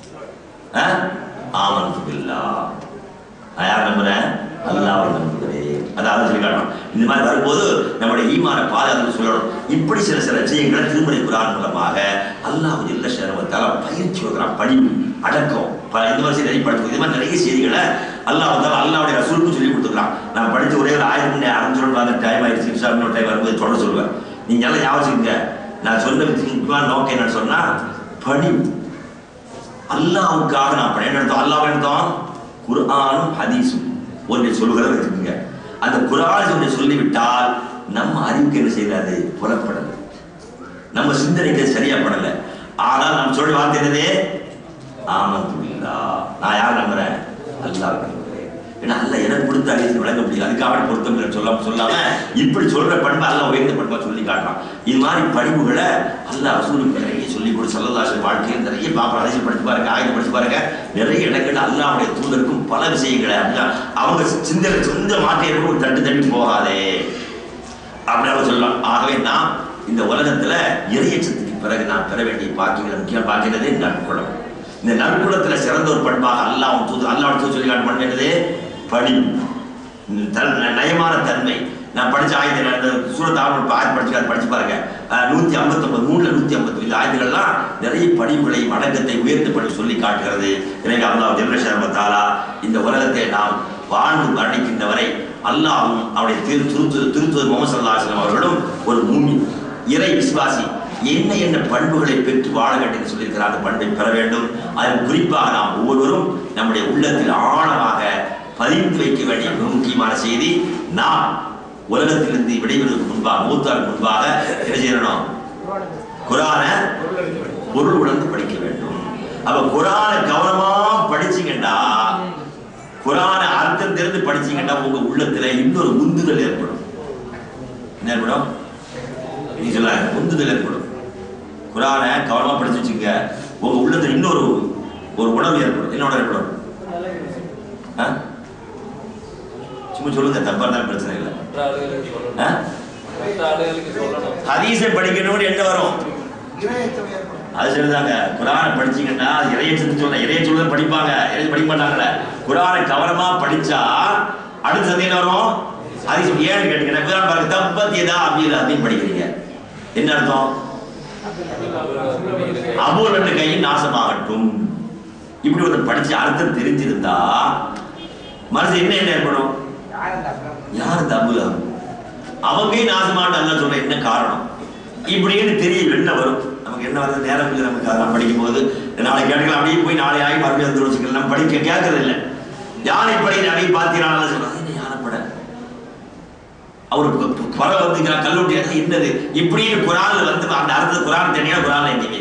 ஆமன்து பில்லாஹ், நான் யார் நம்புறேன்? அல்லாஹ்வை நம்புகிறேன். அதாவது சொல்லி காட்டணும். இந்த மாதிரி வரும்போது நம்முடைய ஈமான பாதுகாத்து சொல்லணும். இப்படி சில சில விஷயங்களை திருமறை குர்ஆன் மூலமாக அல்லாஹ் ஜல்ல ஷானஹு வ தஆலா பயிற்சி கொடுக்குறான். பணிவு, அடக்கம், இந்த மாதிரி நிறைய படிச்சு இது மாதிரி நிறைய செய்திகளை அல்லாஹ் தாலா அல்லாஹ்வுடைய ரசூலுக்கு சொல்லி கொடுத்துருக்கான். நான் படிச்ச ஒரே ஒரு ஆயிரத்தி ஆரம்பிச்சோன்னு பார்த்து டைம் ஆயிடுச்சு. இன்னொரு டைம் வரும்போது தொடர சொல்லுவேன். நீங்க எல்லாம் ஞாபகம். நான் சொன்ன முக்கியமான நோக்கம் என்னன்னு சொன்னா பணிவு. அல்லாஹ்வுக்காக நான் பணி எடுத்தோம். அல்லாஹ் எடுத்தோம் குர்ஆனும் ஹதீஸும் ஒன்றை சொல்லுகிறத வச்சுக்கோங்க. அந்த குர்ஆன் ஒன்றை சொல்லிவிட்டால் நம்ம அறிவுக்கு என்ன செய்யாது, புலப்படலை. நம்ம சிந்தனைக்கு சரியா படலை. ஆனால் நம்ம சொல்ற வார்த்தை என்னது? ஆமன்து பில்லாஹ், நான் யார் நம்புறேன்? அல்லாஹ் நம்புறேன். ஏன்னா அல்லாஹ் எனக்கு கொடுத்த அறிவு விளங்க முடியாது. அதுக்காக பொருத்தம் சொல்லாம சொல்லாம இப்படி சொல்ற பண்பு அல்லாஹ் உயர்ந்த பண்பா சொல்லி காட்டுறான். இது மாதிரி பண்புகளை அல்லாஹ் ரசூலுக்கு நிறைய சொல்லி கொடு. ஸல்லல்லாஹு அலைஹி வஸல்லம் வாழ்க்கையில் நிறைய பாப்பா அதிசயம் படிச்சு பாருங்க, ஆயுதம் படிச்சு பாருங்க. நிறைய இடங்கள்ல அல்லாஹ்வுடைய தூதருக்கும் பல விஷயங்களை அவங்க சிந்தனை சொந்த மாற்றியருக்கு ஒரு தட்டு தட்டி போகாதே அப்படி அவங்க சொல்லலாம். ஆகவே நான் இந்த உலகத்துல இறையச்சத்துக்கு பிறகு நான் பெற வேண்டிய பாக்கியங்களை முக்கியம் பார்க்கிறது நற்குலம். இந்த நற்குலத்துல சிறந்த ஒரு பண்பாக அல்லாஹ் தூது அல்லாஹ் தூது சொல்லி காட்ட வேண்டியது பணிவு, நயமான தன்மை. நான் படிச்ச ஆயுதங்கள் அந்த சூரத் ஆவணம் ஆயுத படிச்சு அதை படிச்சு பாருங்க. நூத்தி ஐம்பத்தி ஒன்பது மூணுல நூத்தி ஐம்பத்தி இந்த ஆயுதங்கள்லாம் நிறைய படிவுகளையும் அடக்கத்தை உயர்ந்து பண்ணி சொல்லி காட்டுகிறது. எனவே அல்லாஹ் ஜல்ல ஷானஹு வ தஆலா இந்த உலகத்தை நாம் வாழ்ந்து மரணிக்கின்ற வரை அல்லாஹ்வும் அவருடைய திரு திருத்தூதர் முஹம்மது ஸல்லல்லாஹு அலைஹி வஸல்லம் அவர்களும் ஒரு மூமின் இறை விசுவாசி என்ன என்ன பண்புகளை பெற்று வாழ வேண்டும் என்று சொல்லியிருக்கிறார். அந்த பண்பை பெற வேண்டும். அதில் குறிப்பாக நாம் ஒவ்வொருவரும் நம்முடைய உள்ளத்தில் ஆழமாக பதிந்து வைக்க வேண்டிய மிக முக்கியமான செய்தி, நாம் உலகத்திலிருந்து விடைபெறுவதற்கு முன்பாக மூத்தாருக்கு முன்பாக என்ன செய்யணும்? குர்ஆனை பொருள் உணர்ந்து படிக்க வேண்டும். அப்ப குர்ஆனை கவனமா படிச்சீங்கன்னா, குர்ஆனை அர்த்தம் தெரிந்து படிச்சீங்கன்னா உங்க உள்ளத்துல இன்னொரு உந்துதல் ஏற்படும். என்ன ஏற்படும்? நீ சொல்ல உந்துதல் ஏற்படும். குர்ஆனை கவனமா படிச்சு வச்சுங்க, உங்க உள்ளத்துல இன்னொரு ஒரு உணர்வு ஏற்படும். என்ன உணர்வு ஏற்படும்? சும்மா சொல்லுங்க, தப்பா இருந்தாலும் பிரச்சனை இல்லை. ஹதீஸை படிக்கணும்னு என்ன வரும்? அது சரிதாங்க. குர்ஆனை படிச்சீங்கன்னா இறையச்சத்து சொல்ல இறையச்சொல்ல படிப்பாங்க, இறைய படிக்க மாட்டாங்கல்ல. குர்ஆனை கவனமா படிச்சா அடுத்த சந்தை என்ன வரும்? ஹதீஸ். ஏன்னு கேட்டீங்கன்னா குர்ஆன் பாருங்க, தப்பத் யதா அபீ லஹப் படிக்கிறீங்க. என்ன அர்த்தம்? அபூ ரெண்டு கையும் நாசமாகட்டும். இப்படி ஒரு படிச்சு அர்த்தம் தெரிஞ்சிருந்தா மனசு என்ன என்ன ஏற்படும்? யார் தபுல அவங்க நாசமாட்ட அல்ல சொல்ற என்ன காரணம் இப்படின்னு தெரிய என்ன வரும்? நமக்கு என்ன வருது? நேரம் இல்லை நமக்கு. அதெல்லாம் படிக்கும் போது நாளை கேட்கலாம், அப்படியே போய் நாளை ஆகி மறுபடியும் வந்து வச்சுக்கலாம். நம்ம படிக்க கேட்கறது இல்லை. யானை படை நிறைய பார்த்தீங்கன்னா சொல்றாங்க, என்ன யானை படை அவருக்கு பற வந்து கல்லூட்டி என்னது இப்படின்னு குர்ஆன்ல வந்து அந்த அர்த்தம் குர்ஆன் தனியா குர்ஆன்ல எங்கேயுமே.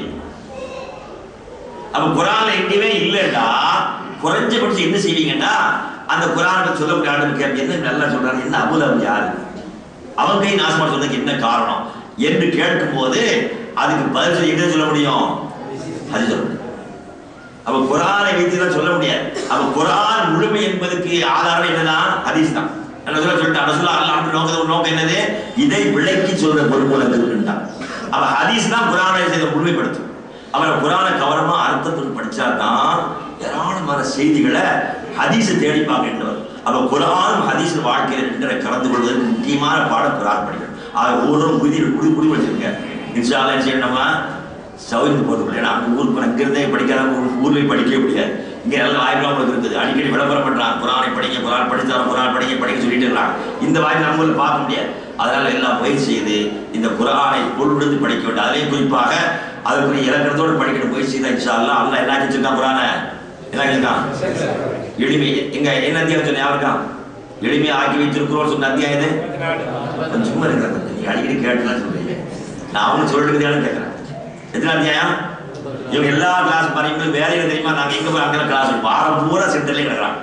அப்ப குர்ஆன்ல எங்கேயுமே இல்லைன்னா குறைஞ்சபட்சம் என்ன செய்வீங்கன்னா அந்த குர்ஆனை சொல்ல முடியாது கேட்க என்ன நல்லா சொல்றாங்க, என்ன அபுலஹப் யாரு, அவங்க கை நாசமா சொல்றதுக்கு என்ன காரணம் என்று கேட்கும் போது அதுக்கு பதில் சொல்லி என்ன சொல்ல முடியும்? அது சொல்ல முடியும். அப்ப குர்ஆனை வைத்துதான் சொல்ல முடியாது. அப்ப குர்ஆன் முழுமை என்பதற்கு ஆதாரம் என்னதான்? ஹதீஸ் தான். சொல்லிட்டான் ரசூலுல்லாஹ் அல்லாஹ் நோக்கம் நோக்கம் என்னது? இதை விளக்கி சொல்ற பொறுப்புலக்கு இருக்கின்றான். அப்ப ஹதீஸ் தான் குர்ஆனை செய்த முழுமைப்படுத்தும். அவன் குர்ஆனை கவனமா அர்த்தத்துடன் படிச்சாதான் ஏராளமான செய்திகளை ஹதீஸை தேடி பார்க்கின்றவர். அப்ப குர்ஆன் ஹதீஸ் வாழ்க்கையில் ரெண்டரை கலந்து கொள்வதற்கு முக்கியமான பாடம் குர்ஆன் படிக்கணும். ஆக ஒவ்வொரு குதிரை குடி குடி வச்சிருக்க இன்ஷா அல்லாஹ் என்ன செய்யணுமா? சவுதிக்கு போகிறது. ஏன்னா அங்கே ஊருக்கு அங்கிருந்தே படிக்காத ஊர்ல படிக்க முடியாது. இங்கே நல்ல வாய்ப்பு உங்களுக்கு இருக்குது. அடிக்கடி விளம்பரம் பண்றாங்க, குர்ஆனை படிக்க, குர்ஆன் படித்தாலும் குர்ஆன் படிக்க படிக்க சொல்லிட்டு இருக்காங்க. இந்த வாய்ப்பு நம்ம ஊரில் பார்க்க முடியாது. அதனால எல்லாம் பயிற்சி செய்து இந்த குர்ஆனை பொருளுந்து படிக்க வேண்டும். அதிலேயும் குறிப்பாக அதுக்குரிய இலக்கணத்தோடு படிக்கணும். பயிற்சி செய்த இன்ஷா அல்லாஹ் அல்லாஹ் என்ன செஞ்சிருக்கான்? குர்ஆனை என்ன செஞ்சிருக்கான்? எளிமை எங்க என்ன அத்தியாயம் சொன்ன யாருக்கான் எளிமையை ஆக்கி வைத்திருக்கிறோம் சொன்ன அத்தியாயம் இது சும்மா இருக்கிறாங்க. நீங்க அடிக்கடி கேட்டுலாம் சொல்றீங்க, நான் அவங்க சொல்றதுக்கு கேட்கறேன். எத்தனை அத்தியாயம்? இவங்க எல்லா கிளாஸ் பாருங்க வேலையில தெரியுமா, நாங்க எங்க போய் அங்கே கிளாஸ் வாரம் பூரா சென்டர்லேயே கிடக்குறாங்க.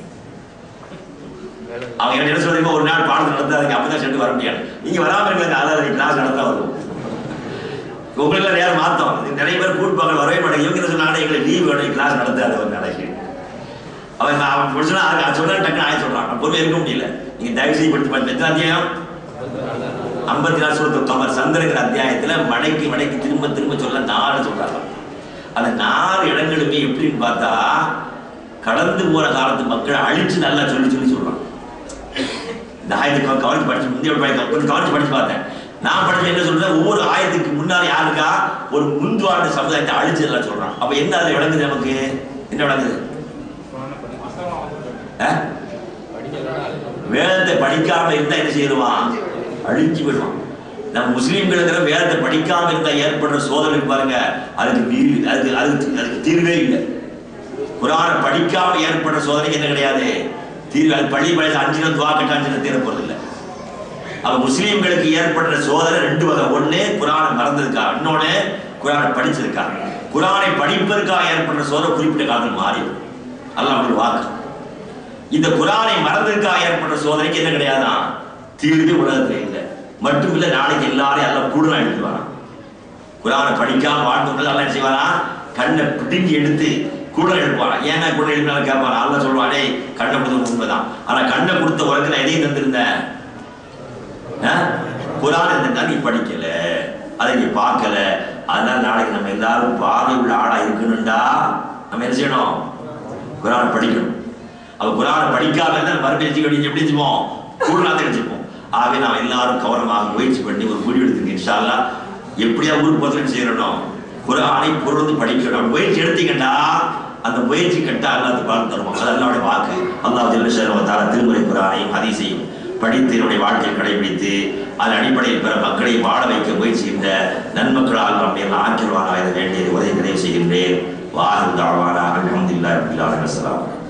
அவங்க என்ன சொல்றீங்க, ஒரு நாள் பாடத்தை நடத்தாதீங்க, அப்பதான் சென்று வர முடியாது. நீங்க வராம இருக்க அதாவது கிளாஸ் நடத்தா வரும். உங்களுக்கு நேரம் மாத்தோம். நிறைய பேர் கூட்டுப்பாங்க வரவே மாட்டாங்க. இவங்க என்ன சொன்னாங்க, எங்களுக்கு லீவ் வேணும், கிளாஸ் நடத்தாத ஒரு நாளைக்கு. அவன் அவன் சொன்னா சொன்னா டக்குன்னு ஆய சொல்றான், பொறுமை இருக்க முடியல. நீங்க தயவு செய்து படித்து பார்த்து எத்தனை அத்தியாயம்? ஐம்பத்தி நாலு சூரத்து கமர் சந்திரங்கிற அத்தியாயத்துல மடைக்கு மடைக்கு திரும்ப திரும்ப சொல்ல நாலு சொல்றாங்க. அந்த நாலு இடங்களுமே எப்படின்னு பார்த்தா கடந்து போற காலத்து மக்களை அழிச்சு நல்லா சொல்லி சொல்லி சொல்றான். இந்த ஆயத்துக்கு கவனிச்சு படிச்சு முந்தைய கொஞ்சம் கவனிச்சு படிச்சு பார்த்தேன். நான் படிச்சு என்ன சொல்றேன், ஒவ்வொரு ஆயத்துக்கு முன்னாடி யாருக்கா ஒரு முன்வாழ்ந்த சமுதாயத்தை அழிச்சு எல்லாம் சொல்றான். அப்ப என்ன அதுல விளங்குது நமக்கு? என்ன விளங்குது? வேதத்தை படிக்காம இருந்தா என்ன செய்வான்? அழிஞ்சு விடுவான். நம்ம முஸ்லீம்களுங்கிற வேதத்தை படிக்காம இருந்தா ஏற்படுற சோதனை பாருங்க, அதுக்கு தீர்வு அதுக்கு அதுக்கு அதுக்கு தீர்வே இல்லை. குர்ஆனை படிக்காம ஏற்படுற சோதனைக்கு என்ன கிடையாது தீர்வு. அது பள்ளி பழைய அஞ்சு நாள் துவா கட்ட அஞ்சு நாள் தீர போறது இல்லை. அப்ப முஸ்லீம்களுக்கு ஏற்படுற சோதனை ரெண்டு வகை. ஒண்ணு குர்ஆனை மறந்ததுக்கா, இன்னொன்னு குர்ஆனை படிச்சிருக்கா. குர்ஆனை படிப்பதற்காக ஏற்படுற சோதனை குறிப்பிட்ட காலத்தில் மாறி அல்லாஹ்வுடைய வாக்கு. இந்த குர்ஆனை மறந்ததுக்காக ஏற்பட்ட சோதனைக்கு என்ன கிடையாதான் தீர்வு உலகத்துல இல்லை. மட்டும் இல்ல, நாளைக்கு எல்லாரையும் எல்லாம் கூட எடுத்துவாராம். குர்ஆனை படிக்காம வாழ்ந்தவங்க எல்லாம் என்ன செய்வாரா, கண்ணை பிடுங்கி எடுத்து கூட எழுப்பாராம். ஏன்னா கூட எழுப்பினாலும் கேட்பாரா, அல்லாஹ் சொல்லுவானே கண்ணை கொடுத்த உண்மைதான், ஆனா கண்ணை கொடுத்த உனக்கு நான் எதையும் தந்திருந்தேன், குர்ஆன் இருந்தா நீ படிக்கல, அதை நீ பார்க்கல. அதனால நாளைக்கு நம்ம எல்லாரும் பார்வை உள்ள ஆளா இருக்கணும்டா நம்ம என்ன செய்யணும், குர்ஆனை படிக்கணும். அவ குர்ஆனை படிக்காம இருந்தால் மறுபடியும் எப்படி செஞ்சுப்போம், கூடுதலாக தெரிஞ்சுப்போம். ஆகவே நாம் எல்லாரும் கவனமாக முயற்சி பண்ணி ஒரு முடிவு எடுத்துங்க. இன்ஷா அல்லாஹ் எப்படியா ஊருக்கு பதில் செய்யணும், குர்ஆனை பொருள் படிக்கணும். முயற்சி எடுத்தீங்கன்னா அந்த முயற்சி கட்டா அல்லாஹ் பலன் தருவோம். அது அல்லாஹ்வுடைய வாக்கு. அல்லாஹ் ஜல்ல ஷஅனுஹு வ தஆலா திருமுறை குர்ஆனையும் ஹதீஸையும் படித்து என்னுடைய வாழ்க்கையை கடைபிடித்து அதன் அடிப்படையில் பிற மக்களை வாழ வைக்க முயற்சிக்கின்ற நன்மக்களால் நம்மை எல்லாம் ஆக்கிடுவாராக வேண்டியது உதவி நிறைவு செய்கின்றேன். வாஹிரு தஅவானா அல்ஹம்துலில்லாஹி ரப்பில் ஆலமீன்.